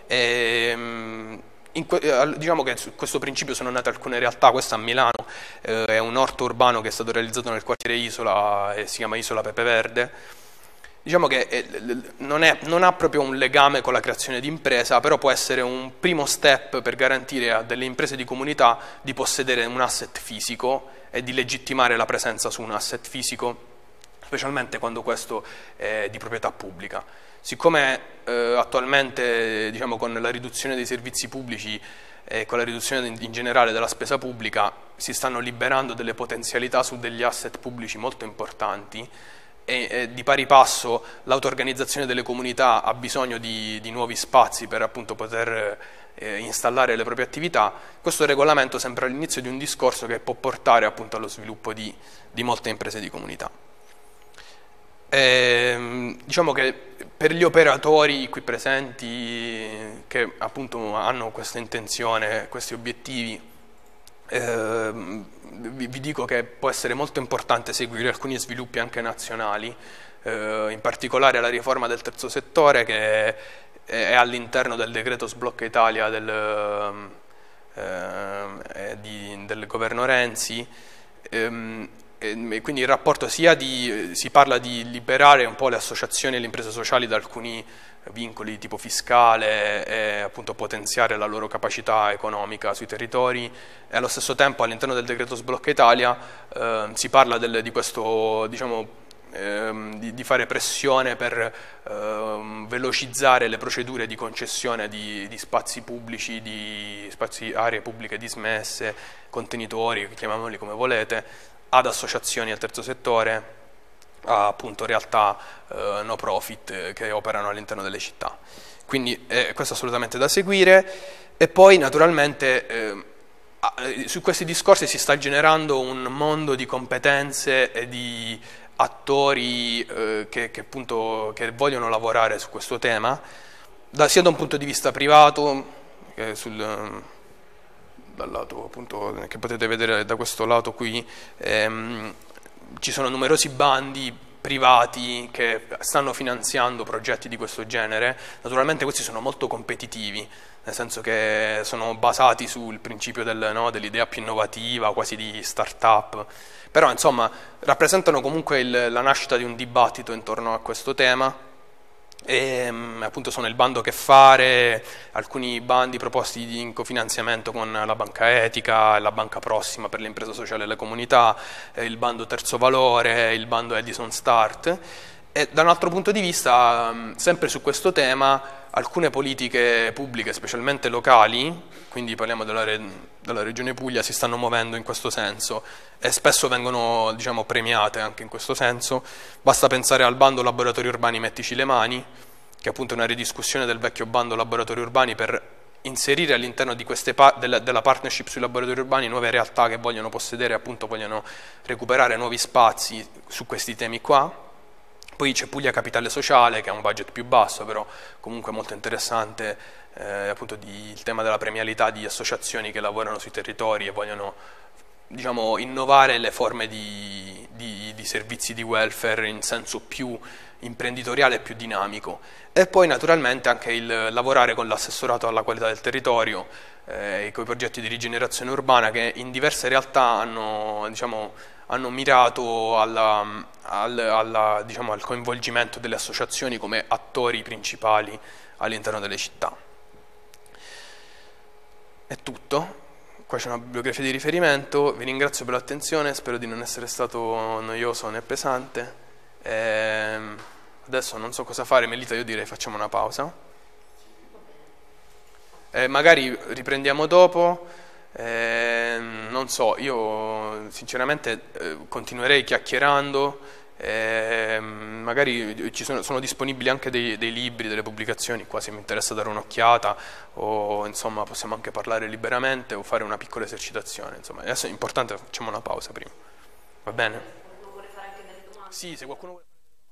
Diciamo che su questo principio sono nate alcune realtà. Questa a Milano è un orto urbano che è stato realizzato nel quartiere Isola e si chiama Isola Pepe Verde. Diciamo che non ha proprio un legame con la creazione di impresa, però può essere un primo step per garantire a delle imprese di comunità di possedere un asset fisico e di legittimare la presenza su un asset fisico, specialmente quando questo è di proprietà pubblica. Siccome attualmente, diciamo, con la riduzione dei servizi pubblici e con la riduzione in generale della spesa pubblica si stanno liberando delle potenzialità su degli asset pubblici molto importanti, e di pari passo l'auto-organizzazione delle comunità ha bisogno di nuovi spazi per appunto poter installare le proprie attività, questo regolamento sembra l'inizio di un discorso che può portare appunto allo sviluppo di molte imprese di comunità. Diciamo che per gli operatori qui presenti che appunto hanno questa intenzione, questi obiettivi, vi dico che può essere molto importante seguire alcuni sviluppi anche nazionali, in particolare la riforma del terzo settore che è all'interno del decreto Sblocca Italia del governo Renzi. E quindi il rapporto si parla di liberare un po' le associazioni e le imprese sociali da alcuni vincoli tipo fiscale e appunto potenziare la loro capacità economica sui territori, e allo stesso tempo all'interno del decreto Sblocca Italia si parla di questo, diciamo, di fare pressione per velocizzare le procedure di concessione di spazi pubblici, di aree pubbliche dismesse, contenitori, chiamiamoli come volete, ad associazioni al terzo settore, a appunto realtà no profit che operano all'interno delle città. Quindi questo è assolutamente da seguire. E poi naturalmente su questi discorsi si sta generando un mondo di competenze e di attori che vogliono lavorare su questo tema, sia da un punto di vista privato, dal lato appunto che potete vedere da questo lato qui, ci sono numerosi bandi privati che stanno finanziando progetti di questo genere. Naturalmente questi sono molto competitivi, nel senso che sono basati sul principio dell'idea più innovativa, quasi di start-up, però insomma rappresentano comunque la nascita di un dibattito intorno a questo tema. E appunto sono il bando Che Fare, alcuni bandi proposti in cofinanziamento con la Banca Etica, la Banca Prossima per l'impresa sociale e le comunità, il bando Terzo Valore, il bando Edison Start. E da un altro punto di vista, sempre su questo tema, alcune politiche pubbliche, specialmente locali, quindi parliamo della Regione Puglia, si stanno muovendo in questo senso e spesso vengono, diciamo, premiate anche in questo senso. Basta pensare al bando Laboratori Urbani Mettici le Mani, che è appunto una ridiscussione del vecchio bando Laboratori Urbani per inserire all'interno di della partnership sui laboratori urbani nuove realtà che vogliono possedere, appunto vogliono recuperare nuovi spazi su questi temi qua. Poi c'è Puglia Capitale Sociale, che ha un budget più basso, però comunque molto interessante, appunto il tema della premialità di associazioni che lavorano sui territori e vogliono, diciamo, innovare le forme di servizi di welfare in senso più imprenditoriale e più dinamico. E poi naturalmente anche il lavorare con l'assessorato alla qualità del territorio e con i progetti di rigenerazione urbana che in diverse realtà hanno mirato diciamo, al coinvolgimento delle associazioni come attori principali all'interno delle città. È tutto. Qua c'è una bibliografia di riferimento, vi ringrazio per l'attenzione, spero di non essere stato noioso né pesante. Adesso non so cosa fare, Melita, io direi facciamo una pausa. Magari riprendiamo dopo, non so, io sinceramente continuerei chiacchierando, magari sono disponibili anche dei libri, delle pubblicazioni, qua se mi interessa dare un'occhiata, o insomma possiamo anche parlare liberamente o fare una piccola esercitazione, insomma adesso è importante, facciamo una pausa prima, va bene? Qualcuno vuole fare anche delle domande? Sì, se qualcuno vuole...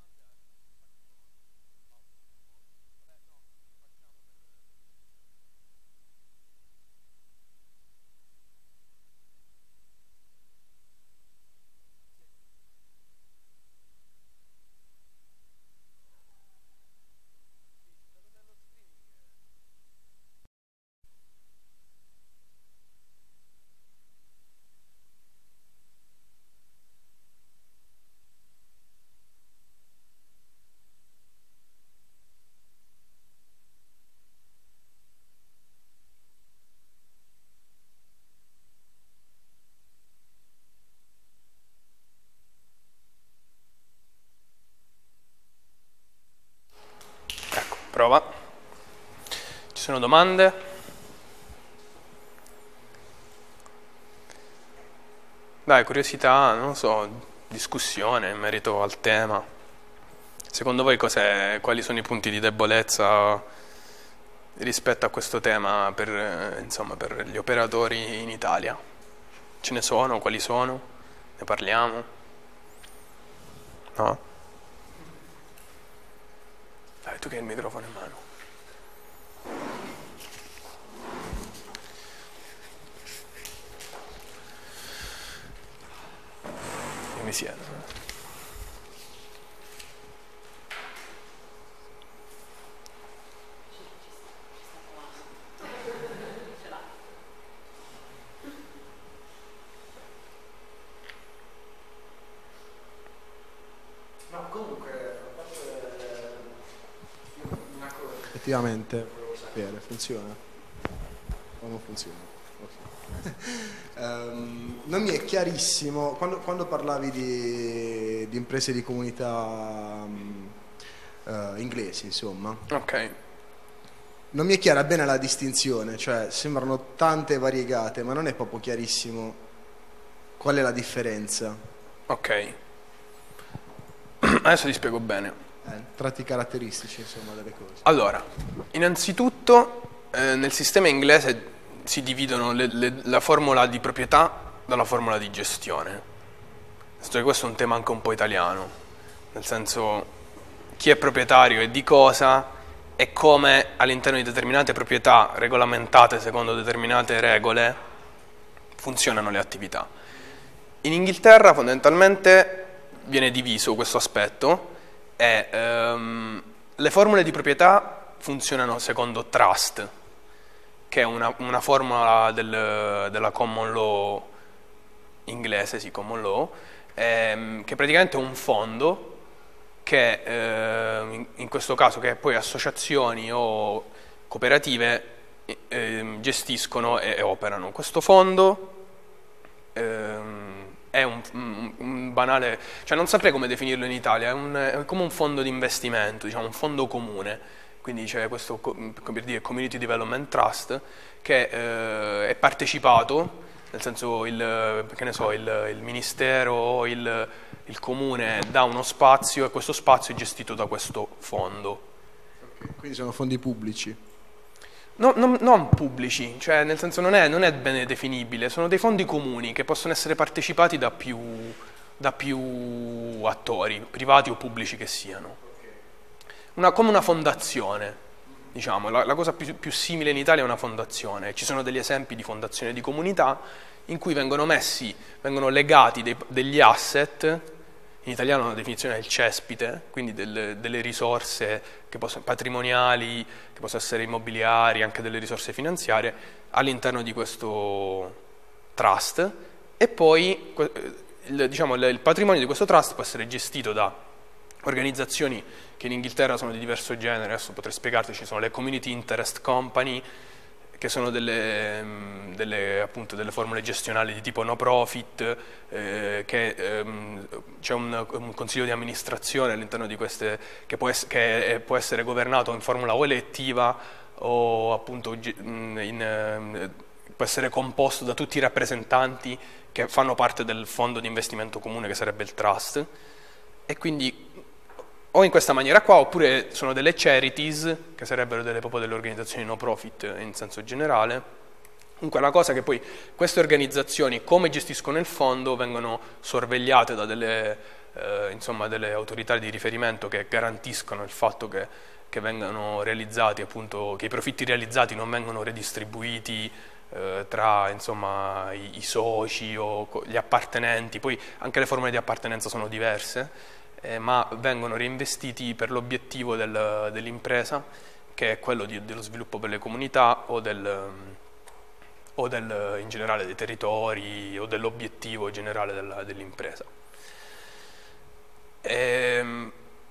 Ecco, prova. Ci sono domande? Dai, curiosità, non lo so, discussione in merito al tema. Secondo voi quali sono i punti di debolezza rispetto a questo tema insomma, per gli operatori in Italia? Ce ne sono? Quali sono? Ne parliamo? No? Dai, tu che hai il microfono in mano. Io mi siedo. Effettivamente, volevo sapere, funziona? O non funziona? Ok. Non mi è chiarissimo, quando parlavi di imprese di comunità inglesi, insomma, Ok. non mi è chiara bene la distinzione, cioè sembrano tante e variegate, ma non è proprio chiarissimo qual è la differenza. Ok. Adesso ti spiego bene. Tratti caratteristici, insomma, delle cose. Allora, innanzitutto nel sistema inglese si dividono la formula di proprietà dalla formula di gestione. Questo è un tema anche un po' italiano, nel senso chi è proprietario e di cosa e come all'interno di determinate proprietà regolamentate secondo determinate regole funzionano le attività. In Inghilterra fondamentalmente viene diviso questo aspetto e le formule di proprietà funzionano secondo trust, che è una formula della common law inglese, sì, common law, che praticamente è un fondo che in questo caso che poi associazioni o cooperative gestiscono e operano. Questo fondo è un banale, cioè non saprei come definirlo in Italia, è come un fondo di investimento, diciamo un fondo comune, quindi c'è questo come dire, Community Development Trust che è partecipato, nel senso che ne so, il ministero o il comune dà uno spazio e questo spazio è gestito da questo fondo. Okay. Quindi sono fondi pubblici? No, non pubblici, cioè nel senso non è bene definibile, sono dei fondi comuni che possono essere partecipati da più attori, privati o pubblici che siano. Come una fondazione, diciamo, la cosa più simile in Italia è una fondazione. Ci sono degli esempi di fondazione di comunità in cui vengono legati degli asset, in italiano la definizione è il cespite, quindi delle risorse patrimoniali, che possono essere immobiliari, anche delle risorse finanziarie, all'interno di questo trust e poi il patrimonio di questo trust può essere gestito da organizzazioni che in Inghilterra sono di diverso genere, adesso potrei spiegarti, ci sono le Community Interest Company, che sono appunto delle formule gestionali di tipo no profit, c'è un consiglio di amministrazione all'interno di queste che può essere governato in formula o elettiva o appunto può essere composto da tutti i rappresentanti che fanno parte del fondo di investimento comune che sarebbe il trust e quindi o in questa maniera qua, oppure sono delle charities, che sarebbero proprio delle organizzazioni no profit in senso generale. Comunque la cosa è che poi queste organizzazioni, come gestiscono il fondo, vengono sorvegliate da delle autorità di riferimento che garantiscono il fatto che vengano realizzati, appunto, che i profitti realizzati non vengono redistribuiti tra insomma, i soci o gli appartenenti, poi anche le forme di appartenenza sono diverse. Ma vengono reinvestiti per l'obiettivo dell'impresa, che è quello dello sviluppo per le comunità o in generale dei territori o dell'obiettivo generale dell'impresa. In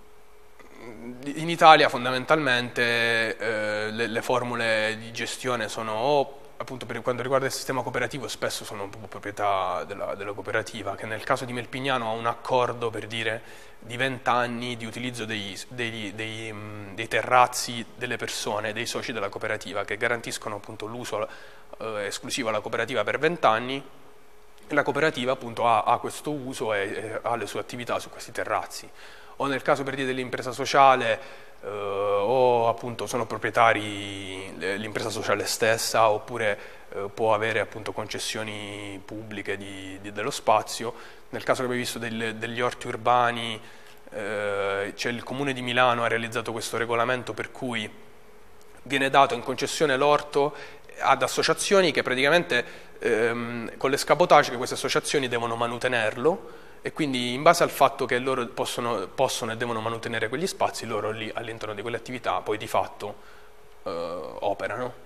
Italia fondamentalmente le formule di gestione sono appunto per quanto riguarda il sistema cooperativo spesso sono proprio proprietà della cooperativa, che nel caso di Melpignano ha un accordo per dire di 20 anni di utilizzo dei terrazzi delle persone, dei soci della cooperativa, che garantiscono appunto l'uso esclusivo alla cooperativa per 20 anni e la cooperativa appunto ha questo uso e ha le sue attività su questi terrazzi. O nel caso per dire dell'impresa sociale o appunto sono proprietari l'impresa sociale stessa oppure può avere appunto concessioni pubbliche dello spazio. Nel caso che abbiamo visto degli orti urbani il Comune di Milano ha realizzato questo regolamento per cui viene dato in concessione l'orto ad associazioni che praticamente con l'escapotage che queste associazioni devono manutenerlo, e quindi in base al fatto che loro possono e devono mantenere quegli spazi, loro lì all'interno di quelle attività poi di fatto operano.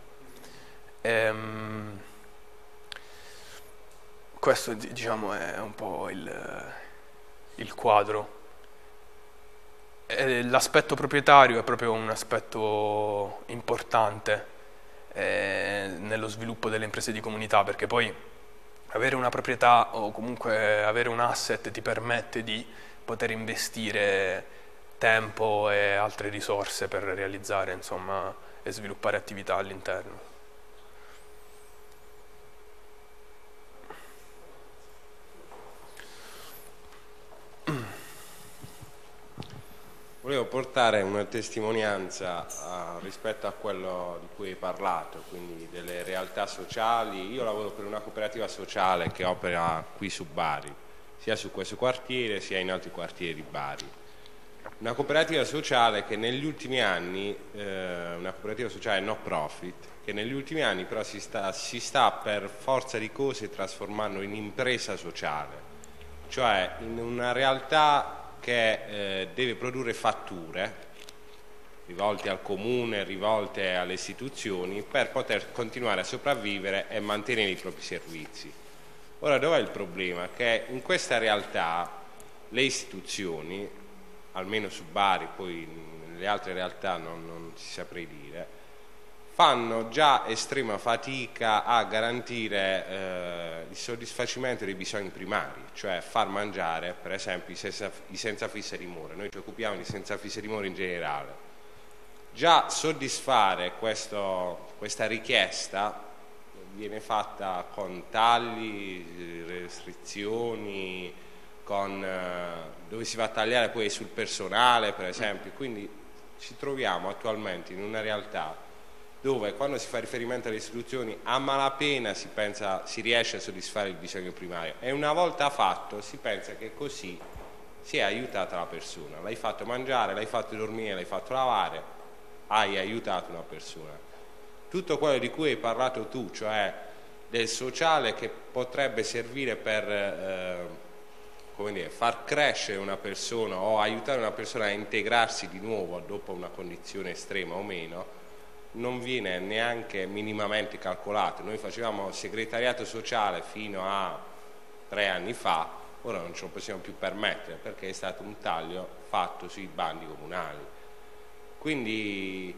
Questo diciamo è un po' il quadro. L'aspetto proprietario è proprio un aspetto importante nello sviluppo delle imprese di comunità, perché poi avere una proprietà o comunque avere un asset ti permette di poter investire tempo e altre risorse per realizzare, insomma, e sviluppare attività all'interno. Volevo portare una testimonianza rispetto a quello di cui hai parlato, quindi delle realtà sociali. Io lavoro per una cooperativa sociale che opera qui su Bari, sia su questo quartiere sia in altri quartieri di Bari. Una cooperativa sociale che negli ultimi anni, una cooperativa sociale no profit, che negli ultimi anni però si sta per forza di cose trasformando in impresa sociale, cioè in una realtà che deve produrre fatture rivolte al comune, rivolte alle istituzioni per poter continuare a sopravvivere e mantenere i propri servizi. Ora, dov'è il problema? Che in questa realtà le istituzioni, almeno su Bari, poi nelle altre realtà non si saprei dire, fanno già estrema fatica a garantire il soddisfacimento dei bisogni primari, cioè far mangiare per esempio i senza fissa dimora. Noi ci occupiamo di senza fissa dimora in generale. Già soddisfare questa richiesta viene fatta con tagli, restrizioni, dove si va a tagliare poi sul personale per esempio, quindi ci troviamo attualmente in una realtà dove quando si fa riferimento alle istituzioni a malapena si riesce a soddisfare il bisogno primario, e una volta fatto si pensa che così si è aiutata la persona. L'hai fatto mangiare, l'hai fatto dormire, l'hai fatto lavare, hai aiutato una persona. Tutto quello di cui hai parlato tu, cioè del sociale che potrebbe servire per far crescere una persona o aiutare una persona a integrarsi di nuovo dopo una condizione estrema o meno, non viene neanche minimamente calcolato. Noi facevamo segretariato sociale fino a 3 anni fa, ora non ce lo possiamo più permettere perché è stato un taglio fatto sui bandi comunali. Quindi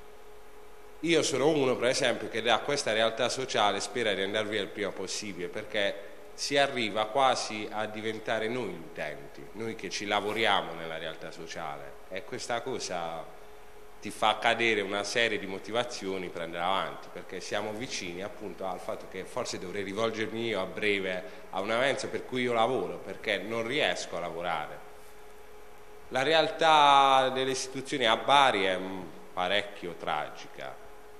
io sono uno, per esempio, che da questa realtà sociale spera di andare via il prima possibile, perché si arriva quasi a diventare noi gli utenti, noi che ci lavoriamo nella realtà sociale, e questa cosa ti fa cadere una serie di motivazioni per andare avanti, perché siamo vicini appunto al fatto che forse dovrei rivolgermi io a breve a una mensa per cui io lavoro, perché non riesco a lavorare. La realtà delle istituzioni a Bari è parecchio tragica,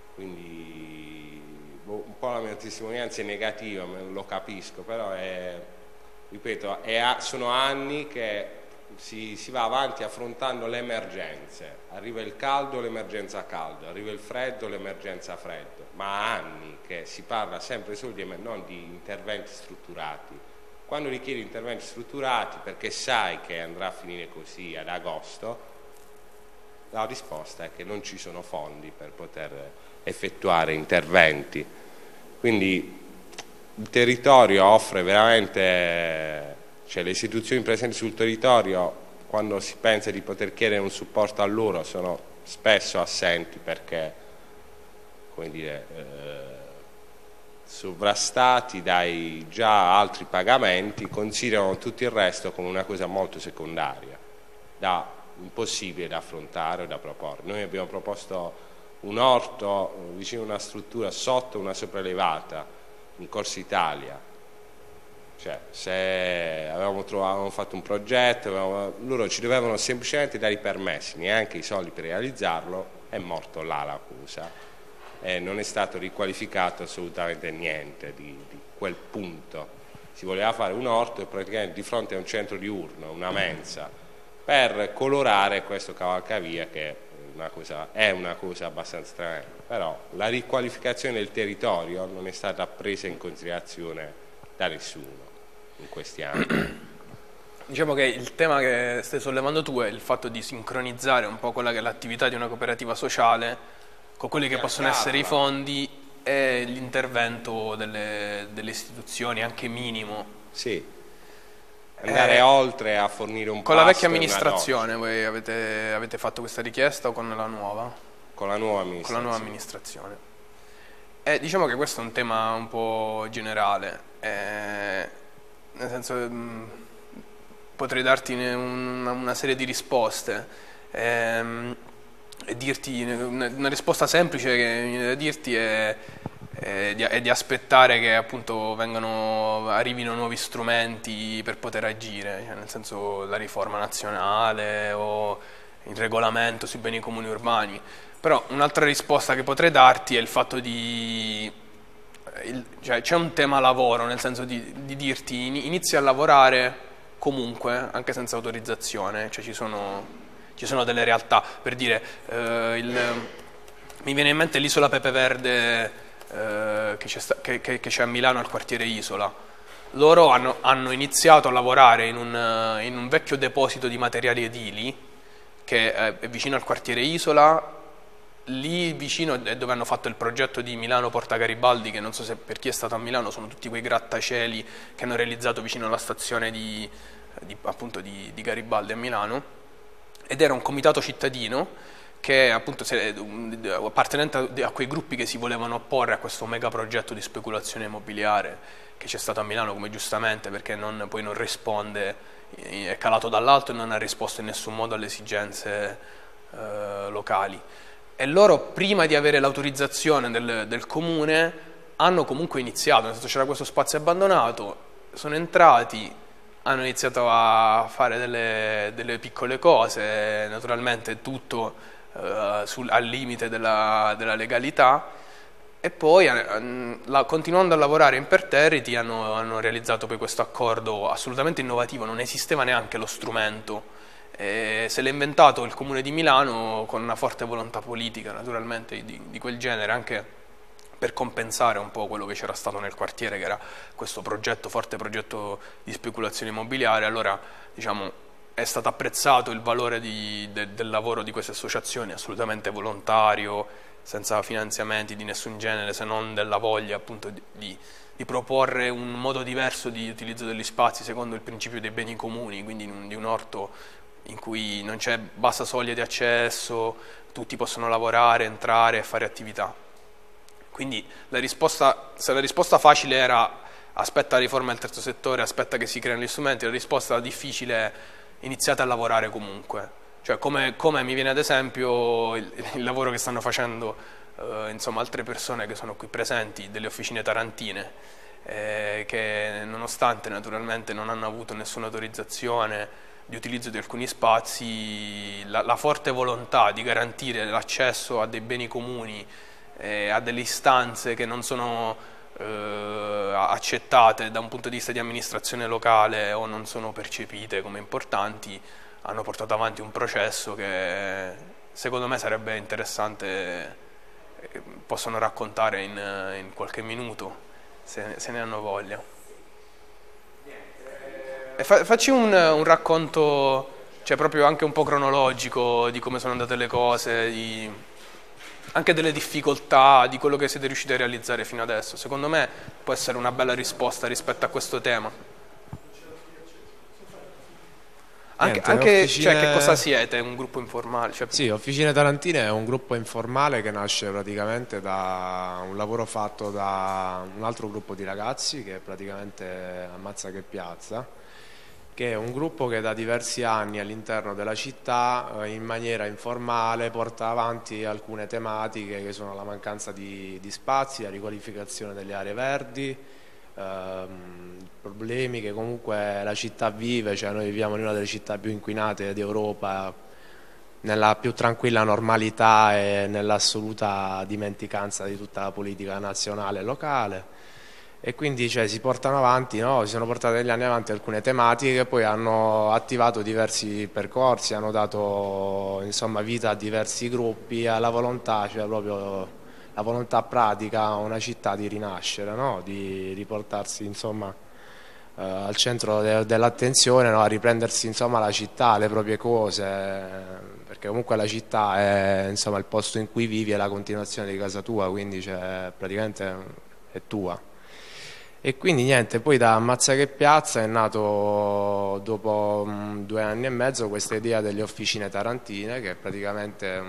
quindi un po' la mia testimonianza è negativa, lo capisco, però ripeto, sono anni che si va avanti affrontando le emergenze. Arriva il caldo, l'emergenza caldo, arriva il freddo, l'emergenza freddo, ma anni che si parla sempre solo non di interventi strutturati. Quando richiedi interventi strutturati perché sai che andrà a finire così ad agosto, la risposta è che non ci sono fondi per poter effettuare interventi. Quindi il territorio offre veramente, cioè le istituzioni presenti sul territorio, quando si pensa di poter chiedere un supporto a loro, sono spesso assenti perché, come dire, sovrastati dai già altri pagamenti, considerano tutto il resto come una cosa molto secondaria, impossibile da affrontare o da proporre. Noi abbiamo proposto un orto vicino a una struttura sotto una sopraelevata in Corso Italia. Cioè, se avevamo fatto un progetto, loro ci dovevano semplicemente dare i permessi, neanche i soldi per realizzarlo, è morto là l'accusa e non è stato riqualificato assolutamente niente di quel punto. Si voleva fare un orto e praticamente di fronte a un centro diurno, una mensa, per colorare questo cavalcavia che è una cosa abbastanza strana, però la riqualificazione del territorio non è stata presa in considerazione da nessuno in questi anni. Diciamo che il tema che stai sollevando tu è il fatto di sincronizzare un po' quella che è l'attività di una cooperativa sociale con quelli che possono essere i fondi e l'intervento delle istituzioni, anche minimo. Sì, andare oltre a fornire un con la pasto vecchia e una amministrazione doccia. voi avete fatto questa richiesta o con la nuova? Con la nuova Con la amministrazione. nuova amministrazione. Diciamo che questo è un tema un po' generale, nel senso potrei darti una serie di risposte e dirti una risposta semplice che mi viene da dirti è di aspettare che appunto arrivino nuovi strumenti per poter agire, cioè nel senso la riforma nazionale o il regolamento sui beni comuni urbani. Però un'altra risposta che potrei darti è il fatto cioè c'è un tema lavoro, nel senso di dirti inizi a lavorare comunque, anche senza autorizzazione, cioè ci sono delle realtà, per dire, mi viene in mente l'isola Pepe Verde che c'è a Milano al quartiere Isola. Loro hanno iniziato a lavorare in un vecchio deposito di materiali edili che è vicino al quartiere Isola. Lì vicino è dove hanno fatto il progetto di Milano Porta Garibaldi, che non so se per chi è stato a Milano sono tutti quei grattacieli che hanno realizzato vicino alla stazione appunto di Garibaldi a Milano, ed era un comitato cittadino che appunto appartenente a quei gruppi che si volevano opporre a questo mega progetto di speculazione immobiliare che c'è stato a Milano, come giustamente, perché poi non risponde, è calato dall'alto e non ha risposto in nessun modo alle esigenze locali. E loro, prima di avere l'autorizzazione del comune, hanno comunque iniziato, nel senso c'era questo spazio abbandonato, sono entrati, hanno iniziato a fare delle piccole cose, naturalmente tutto al limite della legalità, e poi continuando a lavorare imperterriti hanno realizzato poi questo accordo assolutamente innovativo, non esisteva neanche lo strumento. Se l'è inventato il Comune di Milano con una forte volontà politica, naturalmente, di quel genere, anche per compensare un po' quello che c'era stato nel quartiere, che era questo forte progetto di speculazione immobiliare. Allora, diciamo, è stato apprezzato il valore del lavoro di queste associazioni, assolutamente volontario, senza finanziamenti di nessun genere, se non della voglia appunto di proporre un modo diverso di utilizzo degli spazi secondo il principio dei beni comuni, quindi di un orto in cui non c'è bassa soglia di accesso, tutti possono lavorare, entrare e fare attività. Quindi se la risposta facile era aspetta la riforma del terzo settore, aspetta che si creino gli strumenti, la risposta difficile è iniziate a lavorare comunque. Cioè come mi viene ad esempio il lavoro che stanno facendo insomma, altre persone che sono qui presenti, delle officine tarantine, che nonostante naturalmente non hanno avuto nessuna autorizzazione di utilizzo di alcuni spazi, la forte volontà di garantire l'accesso a dei beni comuni, a delle istanze che non sono accettate da un punto di vista di amministrazione locale o non sono percepite come importanti, hanno portato avanti un processo che secondo me sarebbe interessante, possono raccontare in qualche minuto se ne hanno voglia. Facci un racconto, cioè proprio anche un po' cronologico di come sono andate le cose, anche delle difficoltà, di quello che siete riusciti a realizzare fino adesso. Secondo me può essere una bella risposta rispetto a questo tema. Anche cioè, che cosa siete? Un gruppo informale? Cioè... Sì, Officine Tarantine è un gruppo informale che nasce praticamente da un lavoro fatto da un altro gruppo di ragazzi che è praticamente Ammazza che Piazza, che è un gruppo che da diversi anni all'interno della città in maniera informale porta avanti alcune tematiche che sono la mancanza di spazi, la riqualificazione delle aree verdi, problemi che comunque la città vive, cioè noi viviamo in una delle città più inquinate d'Europa, nella più tranquilla normalità e nell'assoluta dimenticanza di tutta la politica nazionale e locale. e quindi si portano avanti, no? Si sono portate negli anni avanti alcune tematiche che poi hanno attivato diversi percorsi, hanno dato insomma vita a diversi gruppi, alla volontà, cioè proprio la volontà pratica a una città di rinascere, no? Di riportarsi insomma al centro dell'attenzione, no? A riprendersi insomma la città, le proprie cose, perché comunque la città è insomma il posto in cui vivi, è la continuazione di casa tua, quindi praticamente è tua. E quindi niente, poi da Ammazza che Piazza è nato dopo 2 anni e mezzo questa idea delle officine tarantine, che praticamente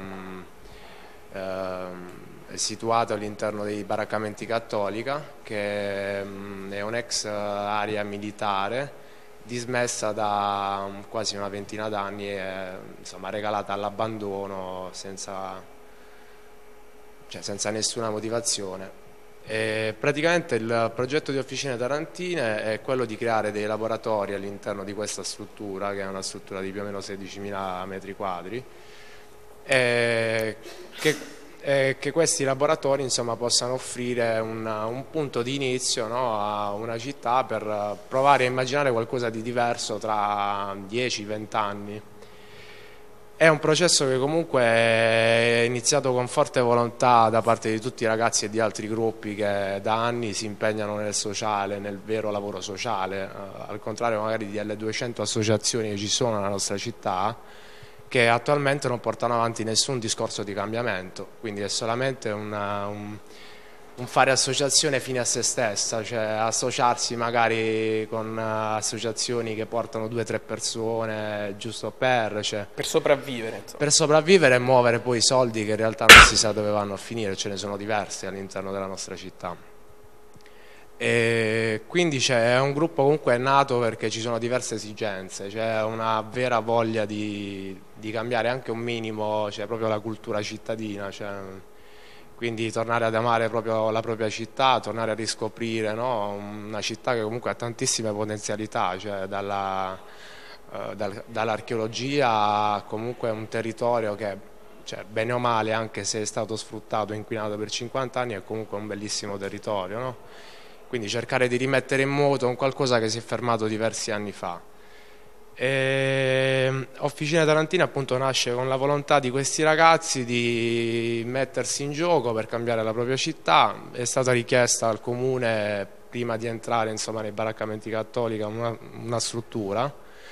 è situato all'interno dei baraccamenti Cattolica, che è un'ex area militare dismessa da quasi una ventina d'anni e insomma regalata all'abbandono senza nessuna motivazione. E praticamente il progetto di Officine Tarantine è quello di creare dei laboratori all'interno di questa struttura, che è una struttura di più o meno 16.000 metri quadri, che questi laboratori insomma possano offrire un punto di inizio, no, a una città per provare a immaginare qualcosa di diverso tra 10-20 anni. È un processo che comunque è iniziato con forte volontà da parte di tutti i ragazzi e di altri gruppi che da anni si impegnano nel sociale, nel vero lavoro sociale, al contrario magari delle 200 associazioni che ci sono nella nostra città, che attualmente non portano avanti nessun discorso di cambiamento, quindi è solamente un fare associazione fine a se stessa, cioè associarsi magari con associazioni che portano 2-3 persone giusto per sopravvivere, insomma. Per sopravvivere e muovere poi i soldi che in realtà non si sa dove vanno a finire, ce ne sono diversi all'interno della nostra città. E quindi è un gruppo comunque nato perché ci sono diverse esigenze, c'è una vera voglia di cambiare anche un minimo, proprio la cultura cittadina, quindi tornare ad amare proprio la propria città, tornare a riscoprire, no? Una città che comunque ha tantissime potenzialità, dall'archeologia a comunque un territorio che bene o male, anche se è stato sfruttato e inquinato per 50 anni, è comunque un bellissimo territorio, no? Quindi cercare di rimettere in moto un qualcosa che si è fermato diversi anni fa. Officine Tarantine appunto nasce con la volontà di questi ragazzi di mettersi in gioco per cambiare la propria città. È stata richiesta al comune, prima di entrare insomma, nei baraccamenti Cattolica, una struttura.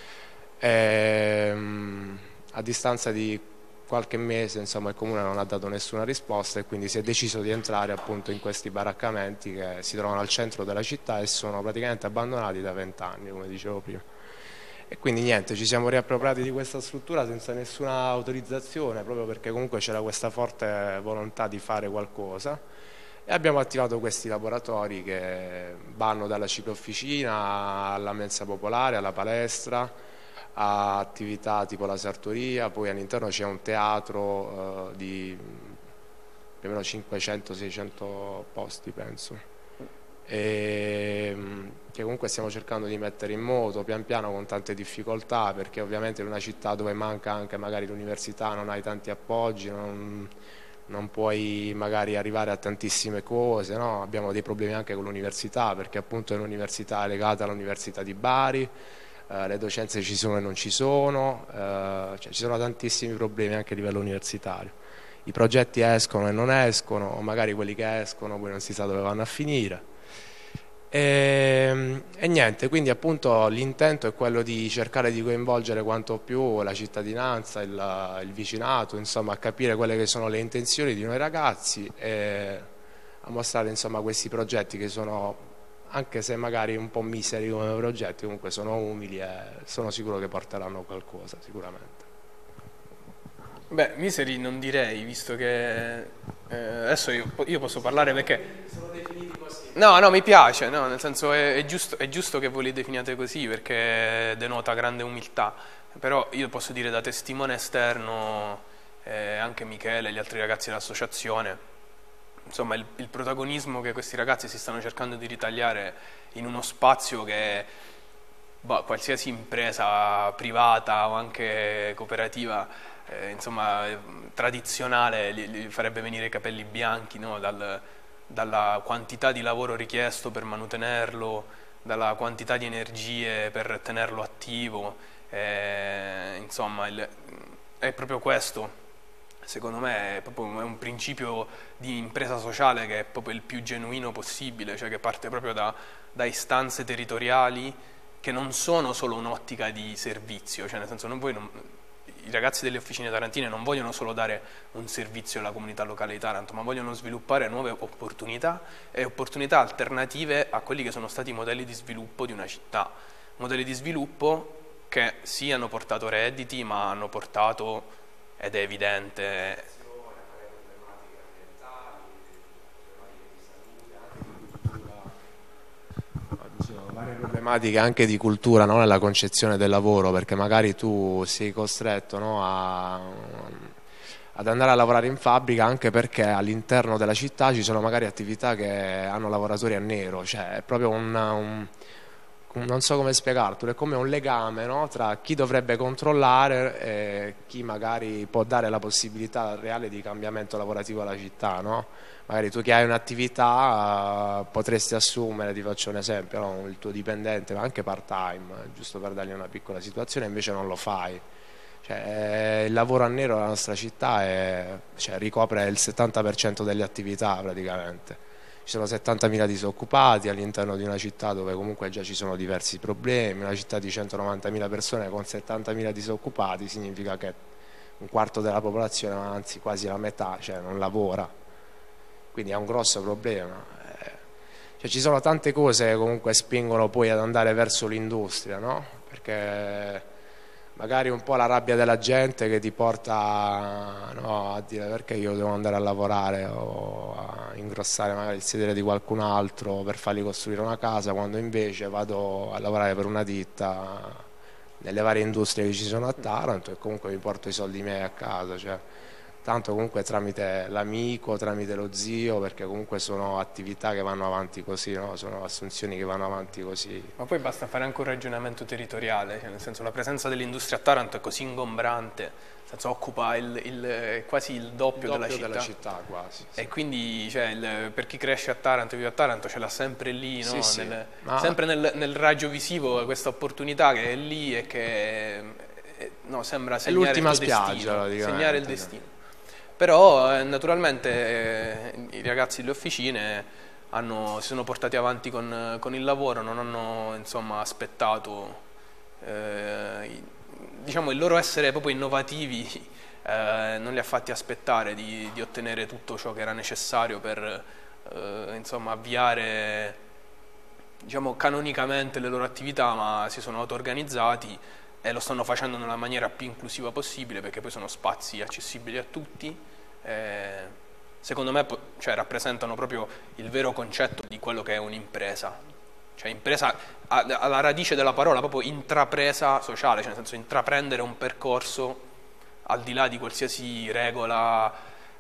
A distanza di qualche mese insomma, il comune non ha dato nessuna risposta e quindi si è deciso di entrare appunto in questi baraccamenti che si trovano al centro della città e sono praticamente abbandonati da 20 anni, come dicevo prima. E quindi niente, ci siamo riappropriati di questa struttura senza nessuna autorizzazione, proprio perché comunque c'era questa forte volontà di fare qualcosa, e abbiamo attivato questi laboratori che vanno dalla ciclofficina alla mensa popolare, alla palestra, a attività tipo la sartoria, poi all'interno c'è un teatro di più o meno 500-600 posti penso, che comunque stiamo cercando di mettere in moto pian piano con tante difficoltà, perché ovviamente in una città dove manca anche magari l'università non hai tanti appoggi, non puoi magari arrivare a tantissime cose, no? Abbiamo dei problemi anche con l'università, perché appunto è un'università legata all'università di Bari, le docenze ci sono e non ci sono, ci sono tantissimi problemi anche a livello universitario. I progetti escono e non escono, o magari quelli che escono poi non si sa dove vanno a finire. E niente, quindi appunto l'intento è quello di cercare di coinvolgere quanto più la cittadinanza, il vicinato, insomma a capire quelle che sono le intenzioni di noi ragazzi e a mostrare insomma questi progetti che sono, anche se magari un po' miseri come progetti, comunque sono umili e sono sicuro che porteranno qualcosa, sicuramente. Beh, miseri non direi, visto che adesso io posso parlare perché... Sono definiti così. No, mi piace, no, nel senso è giusto che voi li definiate così perché denota grande umiltà, però io posso dire da testimone esterno, anche Michele e gli altri ragazzi dell'associazione, insomma il protagonismo che questi ragazzi si stanno cercando di ritagliare in uno spazio che qualsiasi impresa privata o anche cooperativa insomma tradizionale gli farebbe venire i capelli bianchi, no? dalla quantità di lavoro richiesto per manutenerlo, dalla quantità di energie per tenerlo attivo, insomma è proprio questo, secondo me è proprio un principio di impresa sociale che è proprio il più genuino possibile, cioè che parte proprio da istanze territoriali che non sono solo un'ottica di servizio, cioè nel senso i ragazzi delle officine tarantine non vogliono solo dare un servizio alla comunità locale di Taranto, ma vogliono sviluppare nuove opportunità e opportunità alternative a quelli che sono stati i modelli di sviluppo di una città. Modelli di sviluppo che sì hanno portato redditi, ma hanno portato, ed è evidente, varie problematiche anche di cultura, no? Nella concezione del lavoro, perché magari tu sei costretto, no, ad andare a lavorare in fabbrica anche perché all'interno della città ci sono magari attività che hanno lavoratori a nero, cioè è proprio non so come spiegartelo, è come un legame, no, tra chi dovrebbe controllare e chi magari può dare la possibilità reale di cambiamento lavorativo alla città, no? Magari tu che hai un'attività potresti assumere, ti faccio un esempio, no? Il tuo dipendente, ma anche part time, giusto per dargli una piccola situazione, invece non lo fai. Cioè, il lavoro a nero nella nostra città ricopre il 70% delle attività praticamente. Ci sono 70.000 disoccupati all'interno di una città dove comunque già ci sono diversi problemi, una città di 190.000 persone con 70.000 disoccupati significa che un quarto della popolazione, anzi quasi la metà, cioè non lavora, quindi è un grosso problema. Cioè, ci sono tante cose che comunque spingono poi ad andare verso l'industria, no? Perché magari un po' la rabbia della gente che ti porta, no, a dire perché io devo andare a lavorare o a ingrossare magari il sedere di qualcun altro per fargli costruire una casa, quando invece vado a lavorare per una ditta nelle varie industrie che ci sono a Taranto e comunque mi porto i soldi miei a casa, cioè, tanto comunque tramite l'amico, tramite lo zio, perché comunque sono attività che vanno avanti così, no? Sono assunzioni che vanno avanti così. ma poi basta fare anche un ragionamento territoriale, cioè nel senso la presenza dell'industria a Taranto è così ingombrante, nel senso occupa quasi il doppio della città quasi, sì. E quindi cioè, per chi cresce a Taranto e vive a Taranto ce l'ha sempre lì, no? Sì, sì. Sempre nel raggio visivo questa opportunità che è lì e che no, sembra segnare l'ultima il tuo spiaggia, destino, segnare il destino. Però naturalmente i ragazzi delle officine si sono portati avanti con il lavoro, non hanno insomma aspettato, diciamo il loro essere proprio innovativi non li ha fatti aspettare di ottenere tutto ciò che era necessario per insomma avviare, diciamo, canonicamente le loro attività, ma si sono auto-organizzati e lo stanno facendo nella maniera più inclusiva possibile, perché poi sono spazi accessibili a tutti. Secondo me cioè, rappresentano proprio il vero concetto di quello che è un'impresa, cioè impresa alla radice della parola, proprio intrapresa sociale, cioè nel senso intraprendere un percorso al di là di qualsiasi regola,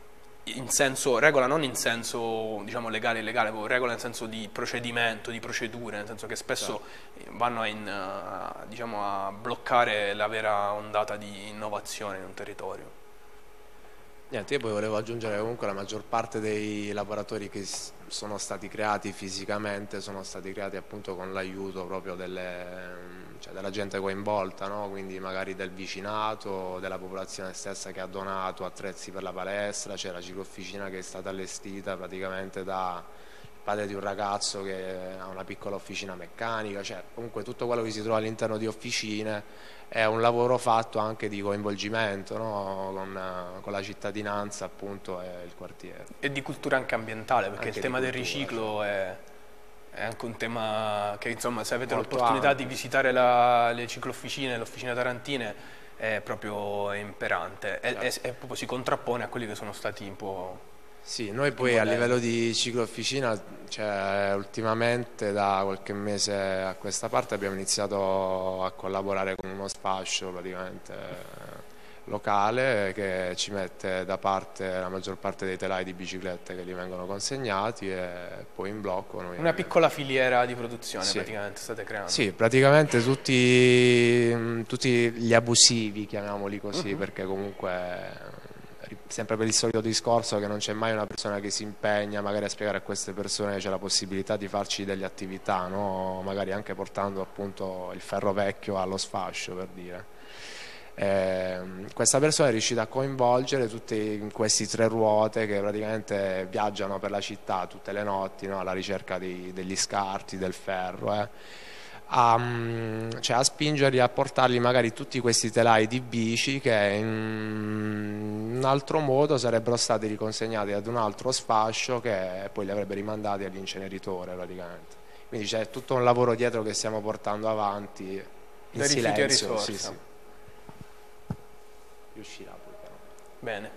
regola non in senso diciamo legale e illegale, proprio regola nel senso di procedimento, di procedure, nel senso che spesso vanno diciamo, a bloccare la vera ondata di innovazione in un territorio. Niente, io poi volevo aggiungere che comunque la maggior parte dei lavoratori che sono stati creati fisicamente sono stati creati appunto con l'aiuto proprio della gente coinvolta, no? Quindi magari del vicinato, della popolazione stessa che ha donato attrezzi per la palestra, c'è la ciclofficina che è stata allestita praticamente da padre di un ragazzo che ha una piccola officina meccanica, cioè comunque tutto quello che si trova all'interno di officine è un lavoro fatto anche di coinvolgimento, no? Con la cittadinanza appunto e il quartiere. E di cultura anche ambientale, perché anche il tema del riciclo è anche un tema che insomma se avete l'opportunità di visitare le ciclofficine, le officine tarantine è proprio imperante e proprio si contrappone a quelli che sono stati un po'. Sì, noi poi a livello di ciclofficina, cioè, ultimamente da qualche mese a questa parte abbiamo iniziato a collaborare con uno spaccio praticamente locale che ci mette da parte la maggior parte dei telai di biciclette che gli vengono consegnati e poi in blocco noi Una piccola filiera di produzione, sì, praticamente state creando. Sì, praticamente tutti gli abusivi, chiamiamoli così, perché comunque sempre per il solito discorso che non c'è mai una persona che si impegna magari a spiegare a queste persone che c'è la possibilità di farci delle attività, no? Magari anche portando appunto il ferro vecchio allo sfascio, per dire. Questa persona è riuscita a coinvolgere tutti questi tre ruote che praticamente viaggiano per la città tutte le notti, no? Alla ricerca degli scarti, del ferro, cioè a spingerli, a portarli magari tutti questi telai di bici che in un altro modo sarebbero stati riconsegnati ad un altro sfascio che poi li avrebbe rimandati all'inceneritore praticamente. Quindi c'è tutto un lavoro dietro che stiamo portando avanti in silenzio. Sì, sì. Riuscirà poi però. Bene.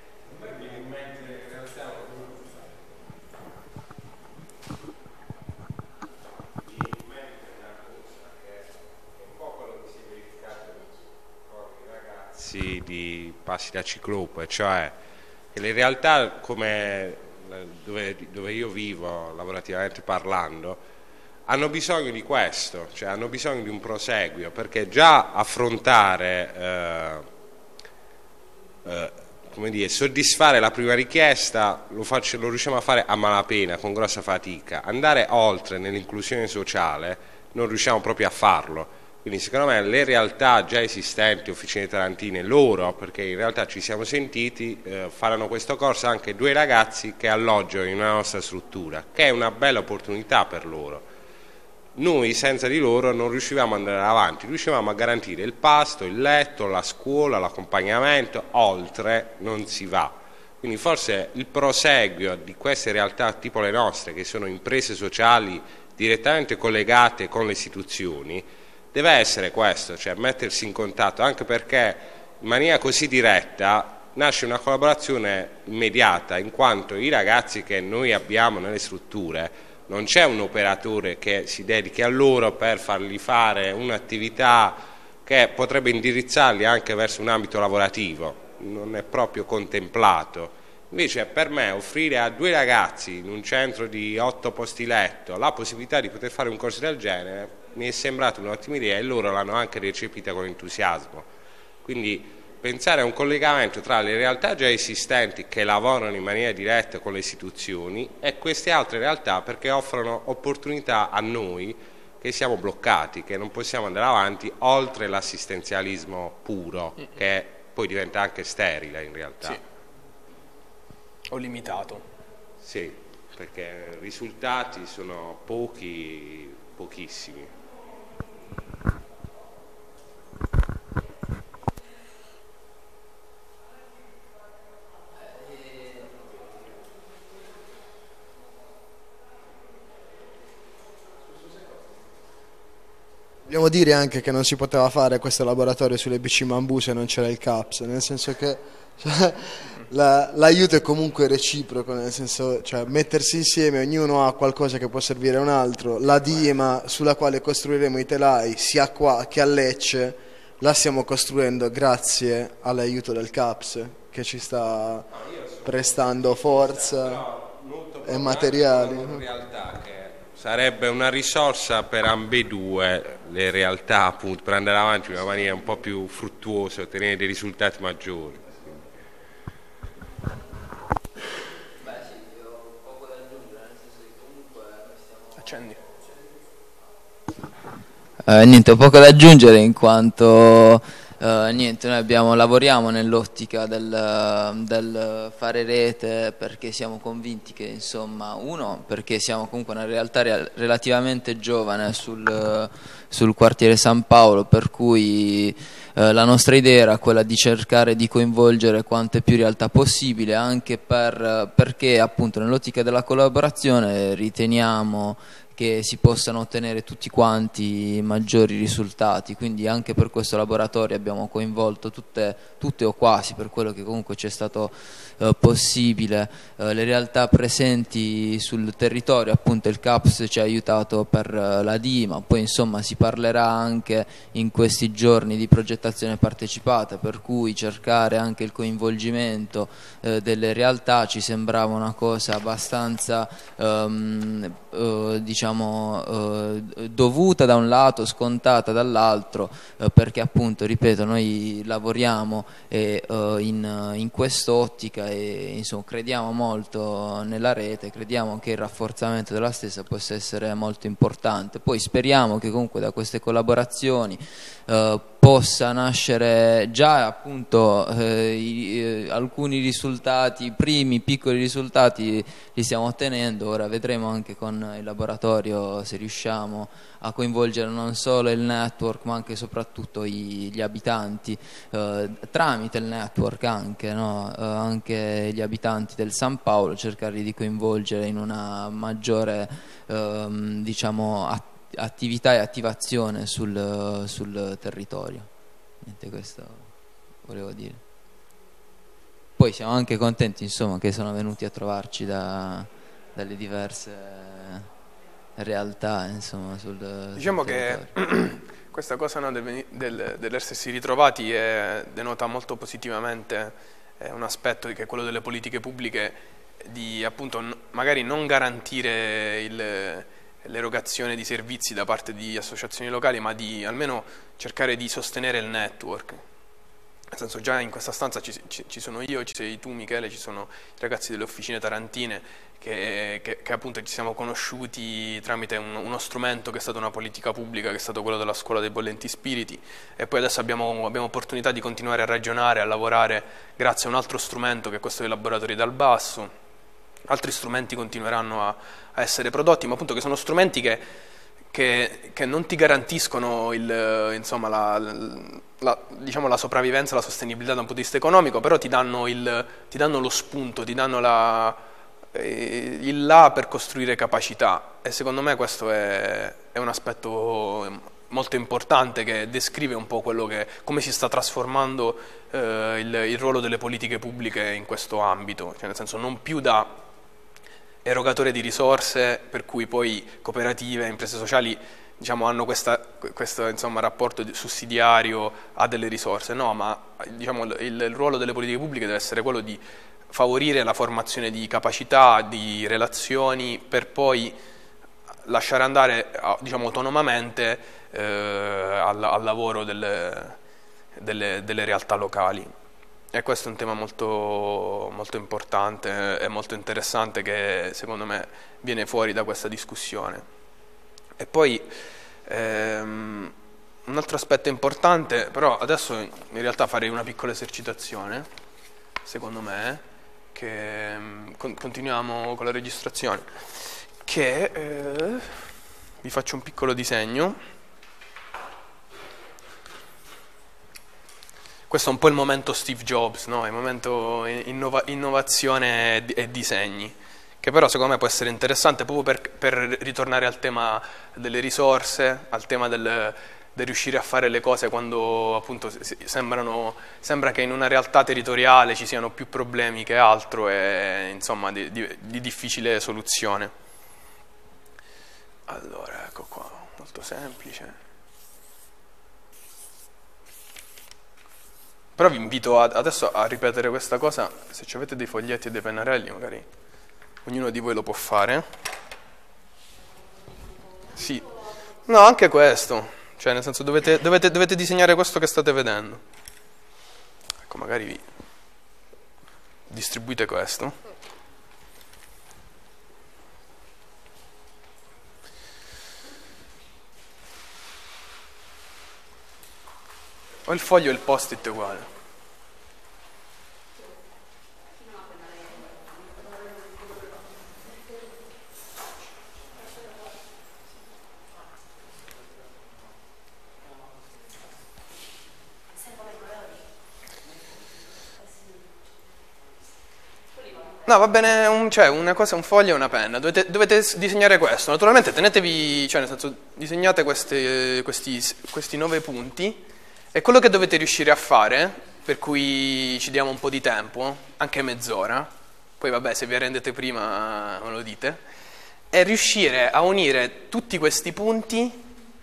Di passi da ciclope, cioè che le realtà come dove io vivo lavorativamente parlando hanno bisogno di questo, cioè hanno bisogno di un proseguio, perché già affrontare come dire, soddisfare la prima richiesta lo riusciamo a fare a malapena, con grossa fatica. Andare oltre nell'inclusione sociale non riusciamo proprio a farlo. Quindi secondo me le realtà già esistenti, Officine Tarantine, loro, perché in realtà ci siamo sentiti, faranno questo corso anche 2 ragazzi che alloggiano in una nostra struttura, che è una bella opportunità per loro. Noi senza di loro non riuscivamo ad andare avanti, riuscivamo a garantire il pasto, il letto, la scuola, l'accompagnamento, oltre non si va. Quindi forse il proseguio di queste realtà tipo le nostre, che sono imprese sociali direttamente collegate con le istituzioni, deve essere questo, cioè mettersi in contatto, anche perché in maniera così diretta nasce una collaborazione immediata, in quanto i ragazzi che noi abbiamo nelle strutture non c'è un operatore che si dedichi a loro per fargli fare un'attività che potrebbe indirizzarli anche verso un ambito lavorativo, non è proprio contemplato. Invece per me offrire a 2 ragazzi in un centro di 8 posti letto la possibilità di poter fare un corso del genere mi è sembrata un'ottima idea e loro l'hanno anche recepita con entusiasmo. Quindi pensare a un collegamento tra le realtà già esistenti che lavorano in maniera diretta con le istituzioni e queste altre realtà, perché offrono opportunità a noi che siamo bloccati, che non possiamo andare avanti oltre l'assistenzialismo puro, che poi diventa anche sterile in realtà. Sì. O limitato. Sì, perché i risultati sono pochissimi. Vogliamo dire anche che non si poteva fare questo laboratorio sulle bici bambù se non c'era il CAPS, nel senso che cioè, l'aiuto è comunque reciproco, nel senso, cioè, mettersi insieme, ognuno ha qualcosa che può servire a un altro. La dima sulla quale costruiremo i telai, sia qua che a Lecce, la stiamo costruendo grazie all'aiuto del CAPS, che ci sta prestando forza e materiali. In realtà che sarebbe una risorsa per ambedue le realtà, appunto, per andare avanti in una maniera un po' più fruttuosa e ottenere dei risultati maggiori. Beh sì, io ho poco da aggiungere, nel senso che comunque noi stiamo... Accendi. Niente, ho poco da aggiungere in quanto niente, noi lavoriamo nell'ottica del fare rete, perché siamo convinti che, insomma, perché siamo comunque una realtà relativamente giovane sul quartiere San Paolo, per cui la nostra idea era quella di cercare di coinvolgere quante più realtà possibile, anche perché appunto nell'ottica della collaborazione riteniamo che si possano ottenere tutti quanti maggiori risultati. Quindi anche per questo laboratorio abbiamo coinvolto tutte o quasi, per quello che comunque c'è stato possibile, le realtà presenti sul territorio. Appunto il CAPS ci ha aiutato per la DIMA, poi insomma si parlerà anche in questi giorni di progettazione partecipata, per cui cercare anche il coinvolgimento delle realtà ci sembrava una cosa abbastanza dovuta da un lato, scontata dall'altro, perché appunto, ripeto, noi lavoriamo e in quest'ottica insomma, crediamo molto nella rete, crediamo che il rafforzamento della stessa possa essere molto importante. Poi speriamo che comunque da queste collaborazioni possa nascere già appunto alcuni risultati, i primi piccoli risultati li stiamo ottenendo. Ora vedremo anche con il laboratorio se riusciamo a coinvolgere non solo il network ma anche e soprattutto gli abitanti, tramite il network anche, no? Anche gli abitanti del San Paolo, cercare di coinvolgere in una maggiore diciamo attività e attivazione sul territorio. Niente, questo volevo dire. Poi siamo anche contenti insomma che sono venuti a trovarci dalle diverse realtà insomma diciamo che questa cosa, no, dell'essersi ritrovati denota molto positivamente un aspetto che è quello delle politiche pubbliche, di appunto magari non garantire l'erogazione di servizi da parte di associazioni locali, ma di almeno cercare di sostenere il network. Nel senso, già in questa stanza ci sono io, ci sei tu Michele, ci sono i ragazzi delle officine tarantine che appunto ci siamo conosciuti tramite uno strumento che è stato una politica pubblica, che è stato quello della scuola dei bollenti spiriti, e poi adesso abbiamo opportunità di continuare a ragionare, a lavorare grazie a un altro strumento che è questo dei laboratori dal basso. Altri strumenti continueranno a essere prodotti, ma appunto che sono strumenti che non ti garantiscono insomma, diciamo la sopravvivenza, la sostenibilità da un punto di vista economico, però ti danno lo spunto, ti danno il là per costruire capacità, e secondo me questo è un aspetto molto importante che descrive un po' come si sta trasformando il ruolo delle politiche pubbliche in questo ambito, cioè nel senso non più da erogatore di risorse, per cui poi cooperative, imprese sociali diciamo, hanno questo insomma, rapporto sussidiario a delle risorse, no, ma diciamo, il ruolo delle politiche pubbliche deve essere quello di favorire la formazione di capacità, di relazioni, per poi lasciare andare diciamo, autonomamente al lavoro delle realtà locali. E questo è un tema molto, molto importante e molto interessante che secondo me viene fuori da questa discussione. E poi un altro aspetto importante, però adesso in realtà farei una piccola esercitazione, secondo me, che continuiamo con la registrazione, che vi faccio un piccolo disegno. Questo è un po' il momento Steve Jobs, no? Il momento innovazione e disegni, che però secondo me può essere interessante proprio per ritornare al tema delle risorse, al tema del riuscire a fare le cose quando appunto sembra che in una realtà territoriale ci siano più problemi che altro e insomma di difficile soluzione. Allora, ecco qua, molto semplice. Però vi invito adesso a ripetere questa cosa, se avete dei foglietti e dei pennarelli magari ognuno di voi lo può fare. Sì, no, anche questo, cioè nel senso dovete disegnare questo che state vedendo. Ecco, magari vi distribuite questo. Ho il foglio e il post-it uguale. No, va bene, una cosa, un foglio e una penna. Dovete disegnare questo. Naturalmente tenetevi, cioè nel senso, disegnate questi 9 punti. E quello che dovete riuscire a fare, per cui ci diamo un po' di tempo, anche mezz'ora, poi vabbè se vi arrendete prima me lo dite, è riuscire a unire tutti questi punti,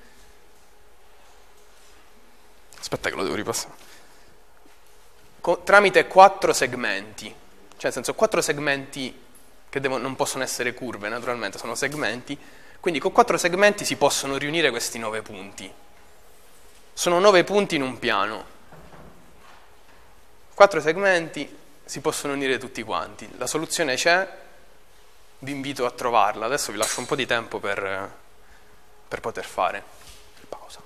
aspetta che lo devo ripassare, tramite 4 segmenti, cioè nel senso 4 segmenti che non possono essere curve naturalmente, sono segmenti, quindi con 4 segmenti si possono riunire questi 9 punti. Sono 9 punti in un piano. 4 segmenti si possono unire tutti quanti. La soluzione c'è, vi invito a trovarla. Adesso vi lascio un po' di tempo per poter fare. Pausa.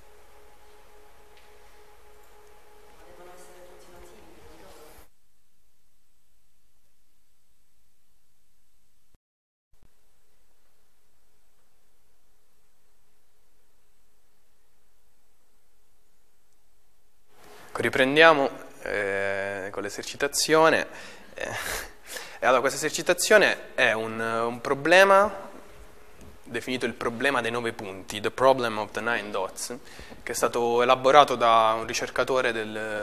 Devono essere continuativi, non so. Riprendiamo con l'esercitazione. Allora, questa esercitazione è un problema definito il problema dei 9 punti, The Problem of the 9 Dots, che è stato elaborato da un ricercatore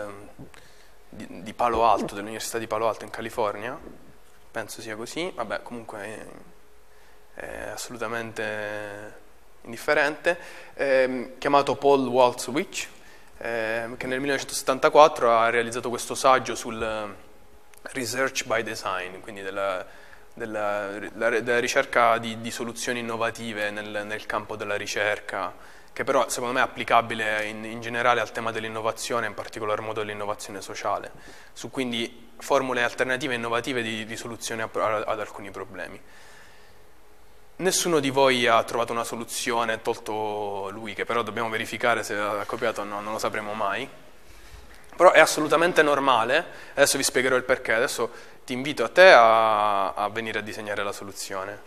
di Palo Alto, dell'Università di Palo Alto in California, penso sia così, vabbè, comunque è assolutamente indifferente, chiamato Paul Waltzwich, che nel 1974 ha realizzato questo saggio sul research by design, quindi della ricerca di soluzioni innovative nel campo della ricerca, che però secondo me è applicabile in generale al tema dell'innovazione, in particolar modo dell'innovazione sociale, su quindi formule alternative e innovative di soluzione ad alcuni problemi. Nessuno di voi ha trovato una soluzione, tolto lui, che però dobbiamo verificare se ha copiato o no, non lo sapremo mai. Però è assolutamente normale, adesso vi spiegherò il perché, adesso ti invito a te a venire a disegnare la soluzione.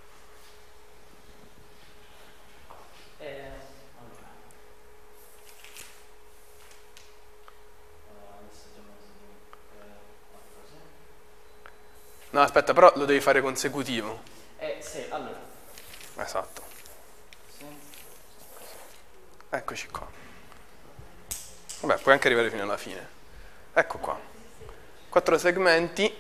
No, aspetta, però lo devi fare consecutivo. Sì, allora. Esatto. Eccoci qua. Vabbè, puoi anche arrivare fino alla fine. Ecco qua. 4 segmenti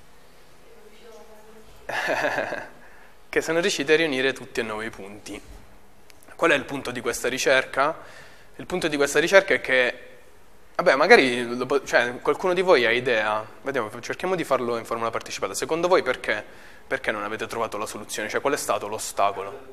che sono riusciti a riunire tutti e 9 i punti. Qual è il punto di questa ricerca? Il punto di questa ricerca è che, vabbè, magari qualcuno di voi ha idea, vediamo, cerchiamo di farlo in formula partecipata. Secondo voi perché non avete trovato la soluzione? Cioè, qual è stato l'ostacolo?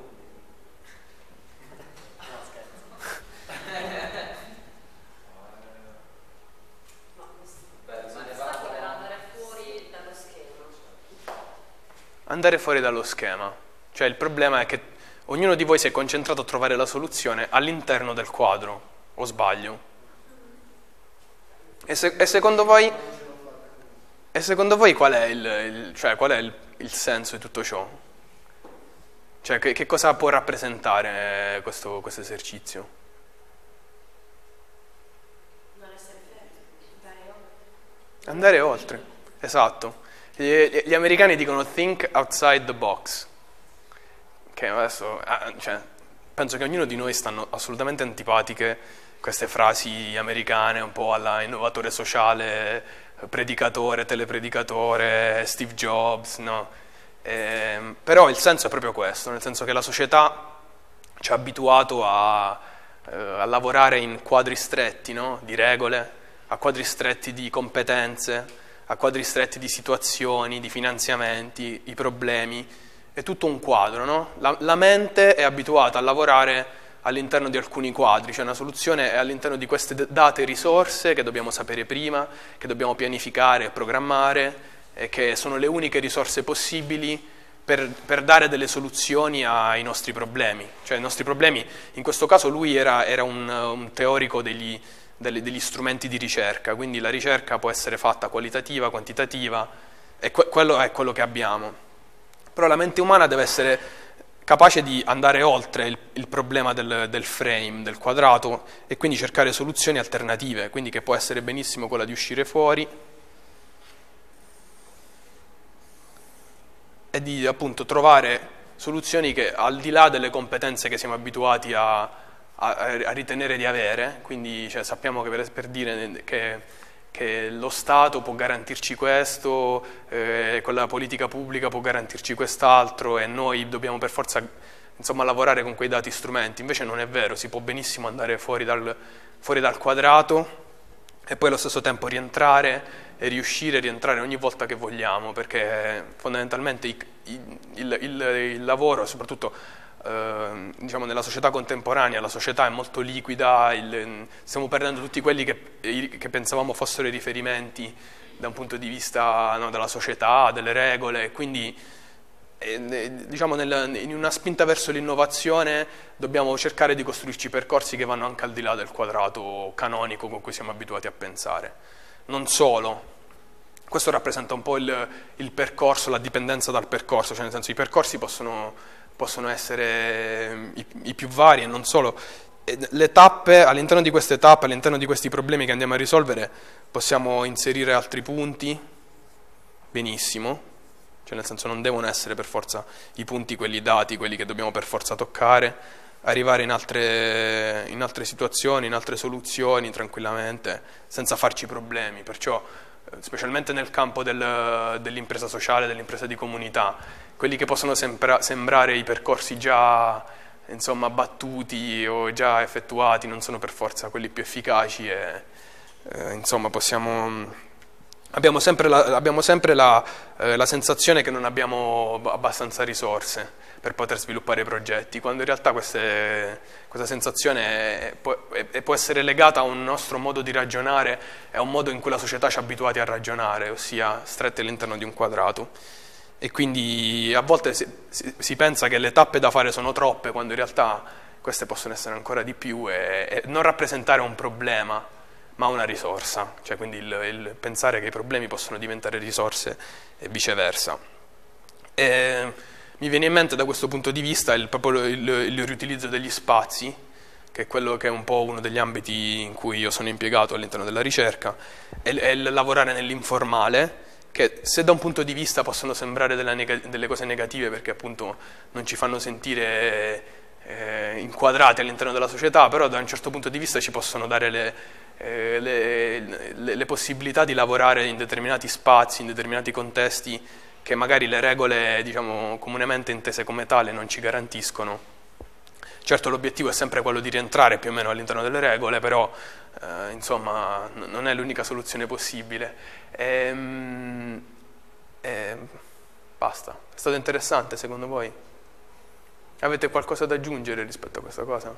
Andare fuori dallo schema. Cioè, il problema è che ognuno di voi si è concentrato a trovare la soluzione all'interno del quadro, o sbaglio? E secondo voi qual è il senso di tutto ciò? Cioè, che cosa può rappresentare questo esercizio? Non essere fermi, Andare oltre, esatto. Gli americani dicono think outside the box, che adesso, penso che ognuno di noi stanno assolutamente antipatiche queste frasi americane, un po' alla innovatore sociale, predicatore, telepredicatore, Steve Jobs, no? Però il senso è proprio questo, nel senso che la società ci ha abituato a lavorare in quadri stretti, no? Di regole, a quadri stretti di competenze, a quadri stretti di situazioni, di finanziamenti, i problemi, è tutto un quadro, no? La mente è abituata a lavorare all'interno di alcuni quadri, cioè una soluzione è all'interno di queste date risorse che dobbiamo sapere prima, che dobbiamo pianificare e programmare, e che sono le uniche risorse possibili per dare delle soluzioni ai nostri problemi. Cioè i nostri problemi, in questo caso lui era un teorico degli strumenti di ricerca, quindi la ricerca può essere fatta qualitativa, quantitativa, e quello è quello che abbiamo. Però la mente umana deve essere capace di andare oltre il problema del frame, del quadrato, e quindi cercare soluzioni alternative, quindi che può essere benissimo quella di uscire fuori e di appunto trovare soluzioni che, al di là delle competenze che siamo abituati a ritenere di avere, quindi sappiamo che per dire che lo Stato può garantirci questo, quella politica pubblica può garantirci quest'altro, e noi dobbiamo per forza lavorare con quei dati strumenti. Invece non è vero, si può benissimo andare fuori dal quadrato e poi allo stesso tempo rientrare e rientrare ogni volta che vogliamo, perché fondamentalmente il lavoro, e soprattutto diciamo, nella società contemporanea la società è molto liquida, stiamo perdendo tutti quelli che pensavamo fossero i riferimenti da un punto di vista, no, della società, delle regole, quindi diciamo, in una spinta verso l'innovazione dobbiamo cercare di costruirci percorsi che vanno anche al di là del quadrato canonico con cui siamo abituati a pensare. Non solo, questo rappresenta un po' il percorso, la dipendenza dal percorso, cioè nel senso i percorsi possono essere i più vari e non solo. Le tappe, all'interno di queste tappe, all'interno di questi problemi che andiamo a risolvere, possiamo inserire altri punti, benissimo, cioè nel senso non devono essere per forza i punti quelli dati, quelli che dobbiamo per forza toccare, arrivare in altre situazioni, in altre soluzioni tranquillamente, senza farci problemi, perciò specialmente nel campo dell'impresa sociale, dell'impresa di comunità, quelli che possono sembrare i percorsi già, insomma, battuti o già effettuati non sono per forza quelli più efficaci e insomma abbiamo sempre la sensazione che non abbiamo abbastanza risorse per poter sviluppare progetti, quando in realtà questa sensazione può essere legata a un nostro modo di ragionare e a un modo in cui la società ci ha abituati a ragionare, ossia stretti all'interno di un quadrato. E quindi a volte si pensa che le tappe da fare sono troppe, quando in realtà queste possono essere ancora di più e non rappresentare un problema, ma una risorsa, cioè quindi il pensare che i problemi possono diventare risorse e viceversa. Mi viene in mente da questo punto di vista proprio il riutilizzo degli spazi, che è quello che è un po' uno degli ambiti in cui io sono impiegato all'interno della ricerca, e il lavorare nell'informale, che se da un punto di vista possono sembrare delle cose negative perché appunto non ci fanno sentire inquadrati all'interno della società, però da un certo punto di vista ci possono dare le possibilità di lavorare in determinati spazi, in determinati contesti che magari le regole, diciamo, comunemente intese come tale non ci garantiscono. Certo l'obiettivo è sempre quello di rientrare più o meno all'interno delle regole, però insomma non è l'unica soluzione possibile. Basta. È stato interessante secondo voi? Avete qualcosa da aggiungere rispetto a questa cosa?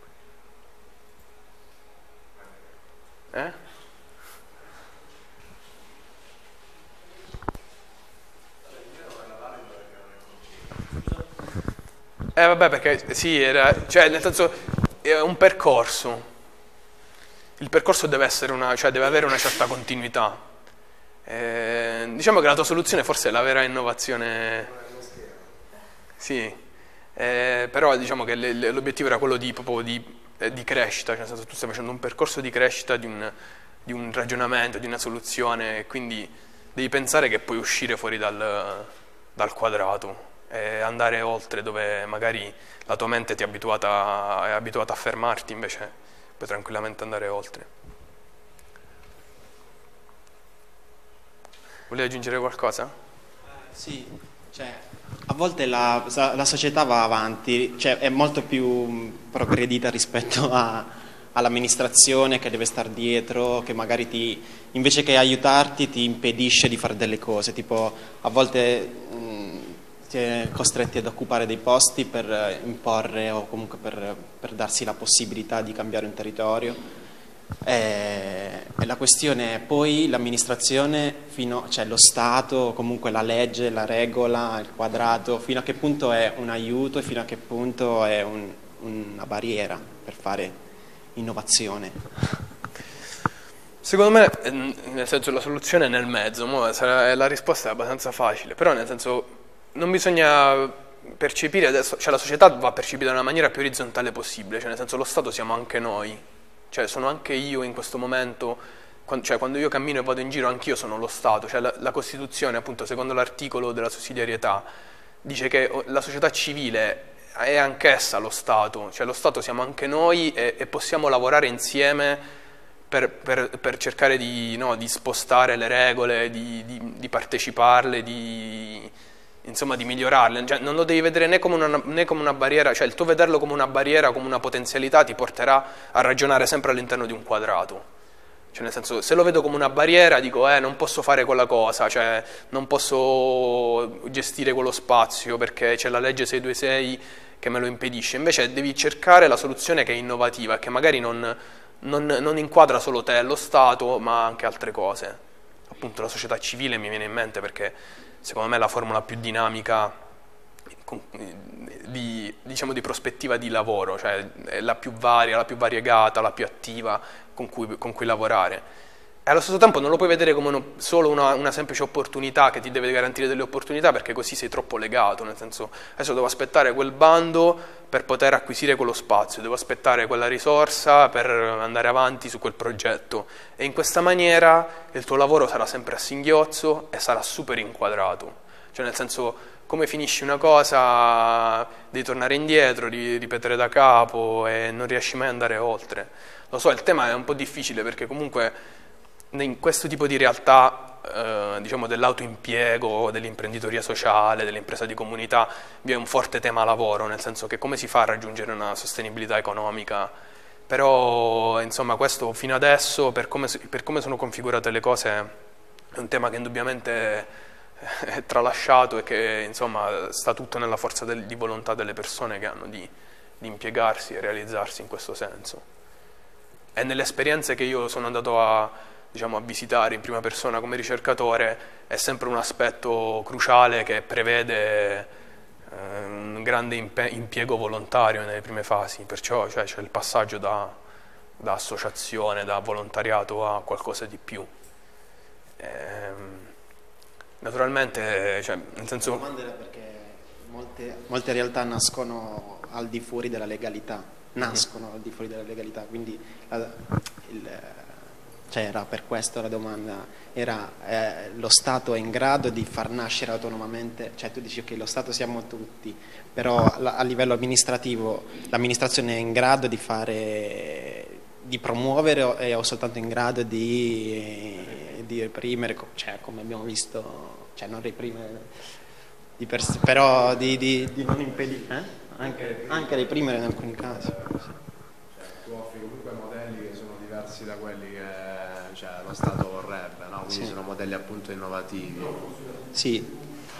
Vabbè, perché sì, cioè nel senso è un percorso. Il percorso deve essere deve avere una certa continuità. Diciamo che la tua soluzione forse è la vera innovazione. Sì, però diciamo che l'obiettivo era quello proprio di crescita, cioè nel senso tu stai facendo un percorso di crescita di un ragionamento, di una soluzione, quindi devi pensare che puoi uscire fuori dal quadrato e andare oltre, dove magari la tua mente è abituata a fermarti, invece puoi tranquillamente andare oltre. Volevi aggiungere qualcosa? Sì, cioè a volte la società va avanti, cioè è molto più progredita rispetto all'amministrazione che deve stare dietro, che magari invece che aiutarti ti impedisce di fare delle cose, tipo a volte si è costretti ad occupare dei posti per imporre o comunque per darsi la possibilità di cambiare un territorio. E la questione è poi l'amministrazione, cioè lo Stato, comunque la legge, la regola, il quadrato, fino a che punto è un aiuto e fino a che punto è una barriera per fare innovazione. Secondo me, nel senso, la soluzione è nel mezzo, la risposta è abbastanza facile, però nel senso non bisogna percepire adesso, cioè la società va percepita nella maniera più orizzontale possibile, cioè nel senso lo Stato siamo anche noi, cioè sono anche io in questo momento, quando io cammino e vado in giro anch'io sono lo Stato, cioè la Costituzione appunto secondo l'articolo della sussidiarietà dice che la società civile è anch'essa lo Stato, cioè lo Stato siamo anche noi e possiamo lavorare insieme per cercare di spostare le regole, di parteciparle, insomma di migliorarle, cioè, non lo devi vedere né come una barriera, cioè il tuo vederlo come una barriera, come una potenzialità ti porterà a ragionare sempre all'interno di un quadrato, Cioè, nel senso, se lo vedo come una barriera, dico, non posso fare quella cosa, cioè, non posso gestire quello spazio perché c'è la legge 626 che me lo impedisce. Invece devi cercare la soluzione che è innovativa e che magari non inquadra solo te, lo Stato, ma anche altre cose. Appunto la società civile mi viene in mente perché secondo me è la formula più dinamica di prospettiva di lavoro, cioè è la più varia, la più variegata, la più attiva con cui lavorare. E allo stesso tempo non lo puoi vedere come solo una semplice opportunità che ti deve garantire delle opportunità, perché così sei troppo legato, nel senso adesso devo aspettare quel bando per poter acquisire quello spazio, devo aspettare quella risorsa per andare avanti su quel progetto, e in questa maniera il tuo lavoro sarà sempre a singhiozzo e sarà super inquadrato, cioè nel senso come finisci una cosa devi tornare indietro, ripetere da capo e non riesci mai ad andare oltre. Lo so, il tema è un po' difficile perché comunque in questo tipo di realtà, diciamo dell'autoimpiego, dell'imprenditoria sociale, dell'impresa di comunità, vi è un forte tema lavoro, nel senso che come si fa a raggiungere una sostenibilità economica. Però insomma questo fino adesso, per come sono configurate le cose, è un tema che indubbiamente è tralasciato e che insomma sta tutto nella forza di volontà delle persone che hanno di impiegarsi e realizzarsi in questo senso. E nelle esperienze che io sono andato a visitare in prima persona come ricercatore è sempre un aspetto cruciale che prevede un grande impiego volontario nelle prime fasi, perciò c'è il passaggio da associazione, da volontariato a qualcosa di più. Naturalmente, nel senso... Perché molte realtà nascono al di fuori della legalità, al di fuori della legalità, quindi era per questo la domanda, lo Stato è in grado di far nascere autonomamente, cioè tu dici ok, lo Stato siamo tutti, però a livello amministrativo l'amministrazione è in grado di promuovere o è soltanto in grado di reprimere, cioè come abbiamo visto, cioè non reprimere però di non impedire, anche reprimere in alcuni casi. Tu offri comunque modelli che sono diversi da quelli che lo Stato vorrebbe, no? Quindi sono modelli appunto innovativi. Sì.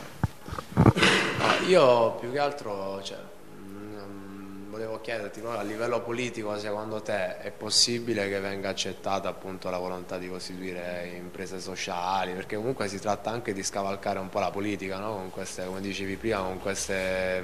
Io più che altro volevo chiederti, a livello politico, secondo te è possibile che venga accettata appunto la volontà di costituire imprese sociali? Perché comunque si tratta anche di scavalcare un po' la politica, no? Con queste, come dicevi prima, con queste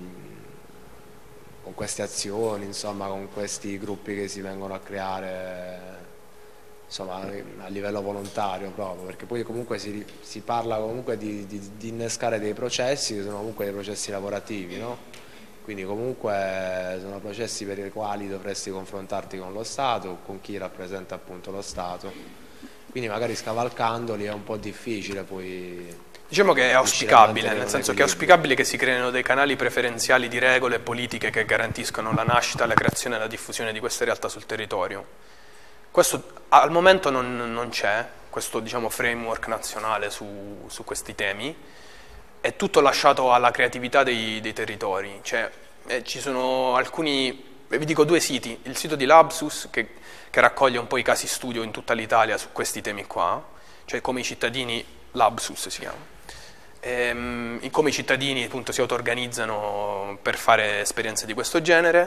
azioni, insomma, con questi gruppi che si vengono a creare, insomma, a livello volontario proprio, perché poi comunque si parla comunque di innescare dei processi che sono comunque dei processi lavorativi, no? Quindi comunque sono processi per i quali dovresti confrontarti con lo Stato, con chi rappresenta appunto lo Stato, quindi magari scavalcandoli è un po' difficile poi... Diciamo che è auspicabile, nel senso che è auspicabile che si creino dei canali preferenziali di regole politiche che garantiscono la nascita, la creazione e la diffusione di queste realtà sul territorio. Questo al momento non c'è, questo framework nazionale su questi temi. È tutto lasciato alla creatività dei territori, ci sono alcuni, vi dico due siti, il sito di Labsus che raccoglie un po' i casi studio in tutta l'Italia su questi temi qua, cioè come i cittadini, Labsus si chiama, come i cittadini appunto si auto-organizzano per fare esperienze di questo genere.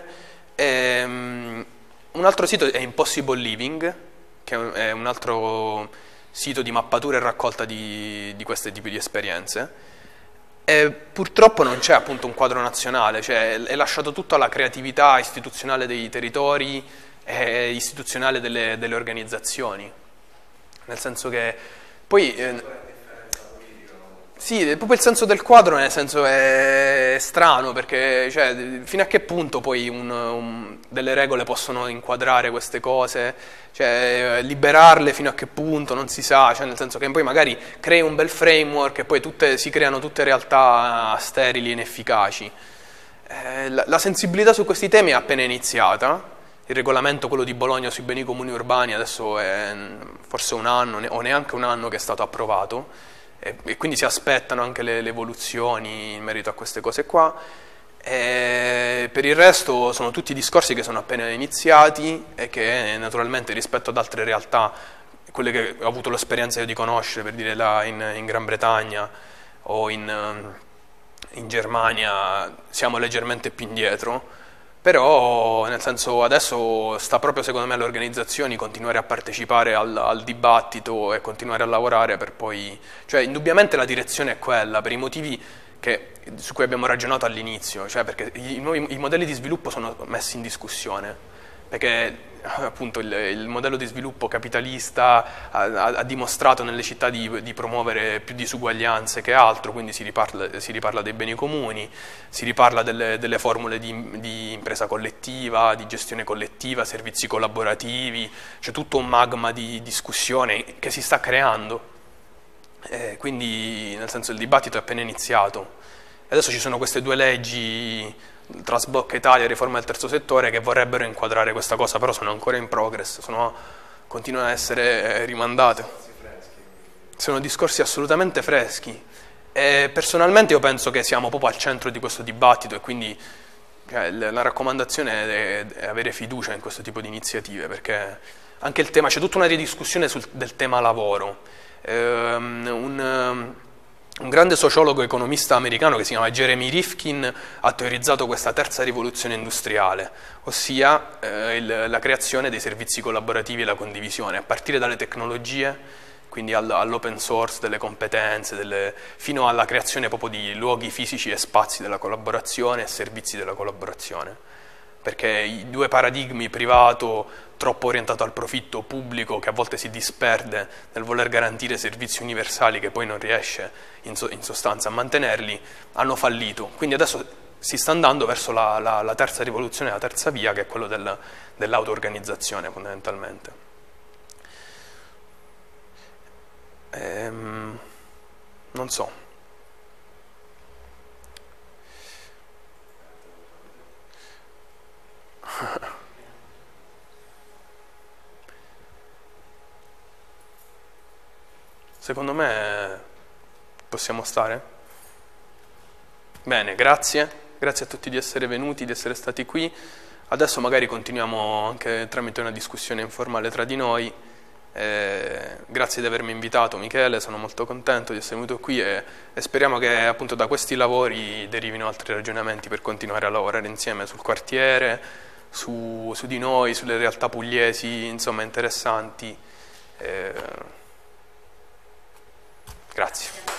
Un altro sito è Impossible Living, che è un altro sito di mappatura e raccolta di questi tipi di esperienze. E purtroppo non c'è appunto un quadro nazionale, è lasciato tutto alla creatività istituzionale dei territori e istituzionale delle organizzazioni, nel senso che poi sì, proprio il senso del quadro nel senso è strano, perché fino a che punto poi delle regole possono inquadrare queste cose, liberarle fino a che punto non si sa, nel senso che poi magari crei un bel framework e poi si creano tutte realtà sterili e inefficaci. La sensibilità su questi temi è appena iniziata, il regolamento, quello di Bologna sui beni comuni urbani, adesso è forse un anno o neanche un anno che è stato approvato, e quindi si aspettano anche le evoluzioni in merito a queste cose qua. Per il resto sono tutti discorsi che sono appena iniziati e che naturalmente rispetto ad altre realtà, quelle che ho avuto l'esperienza io di conoscere, per dire là in Gran Bretagna o in Germania, siamo leggermente più indietro, però nel senso adesso sta proprio secondo me alle organizzazioni continuare a partecipare al dibattito e continuare a lavorare per poi, cioè indubbiamente la direzione è quella, per i motivi su cui abbiamo ragionato all'inizio, cioè perché i modelli di sviluppo sono messi in discussione, perché appunto il modello di sviluppo capitalista ha dimostrato nelle città di promuovere più disuguaglianze che altro, quindi si riparla dei beni comuni, si riparla delle formule di impresa collettiva, di gestione collettiva, servizi collaborativi, c'è tutto un magma di discussione che si sta creando. Quindi nel senso il dibattito è appena iniziato. Adesso ci sono queste due leggi, Trasblocca Italia e riforma del terzo settore, che vorrebbero inquadrare questa cosa, però sono ancora in progress, continuano a essere rimandate. Sono discorsi assolutamente freschi e personalmente io penso che siamo proprio al centro di questo dibattito e quindi la raccomandazione è avere fiducia in questo tipo di iniziative, perché anche il tema, c'è tutta una ridiscussione del tema lavoro. Un grande sociologo e economista americano che si chiama Jeremy Rifkin ha teorizzato questa terza rivoluzione industriale, ossia la creazione dei servizi collaborativi e la condivisione, a partire dalle tecnologie, quindi all'open source, delle competenze, fino alla creazione proprio di luoghi fisici e spazi della collaborazione e servizi della collaborazione. Perché i due paradigmi, privato troppo orientato al profitto, pubblico che a volte si disperde nel voler garantire servizi universali che poi non riesce in sostanza a mantenerli, hanno fallito. Quindi adesso si sta andando verso la terza rivoluzione, la terza via, che è quello dell'auto-organizzazione fondamentalmente. Non so. Secondo me possiamo stare? Bene, grazie a tutti di essere venuti, di essere stati qui. Adesso magari continuiamo anche tramite una discussione informale tra di noi. Grazie di avermi invitato, Michele, sono molto contento di essere venuto qui e speriamo che appunto da questi lavori derivino altri ragionamenti per continuare a lavorare insieme sul quartiere, su di noi, sulle realtà pugliesi, insomma interessanti. Grazie.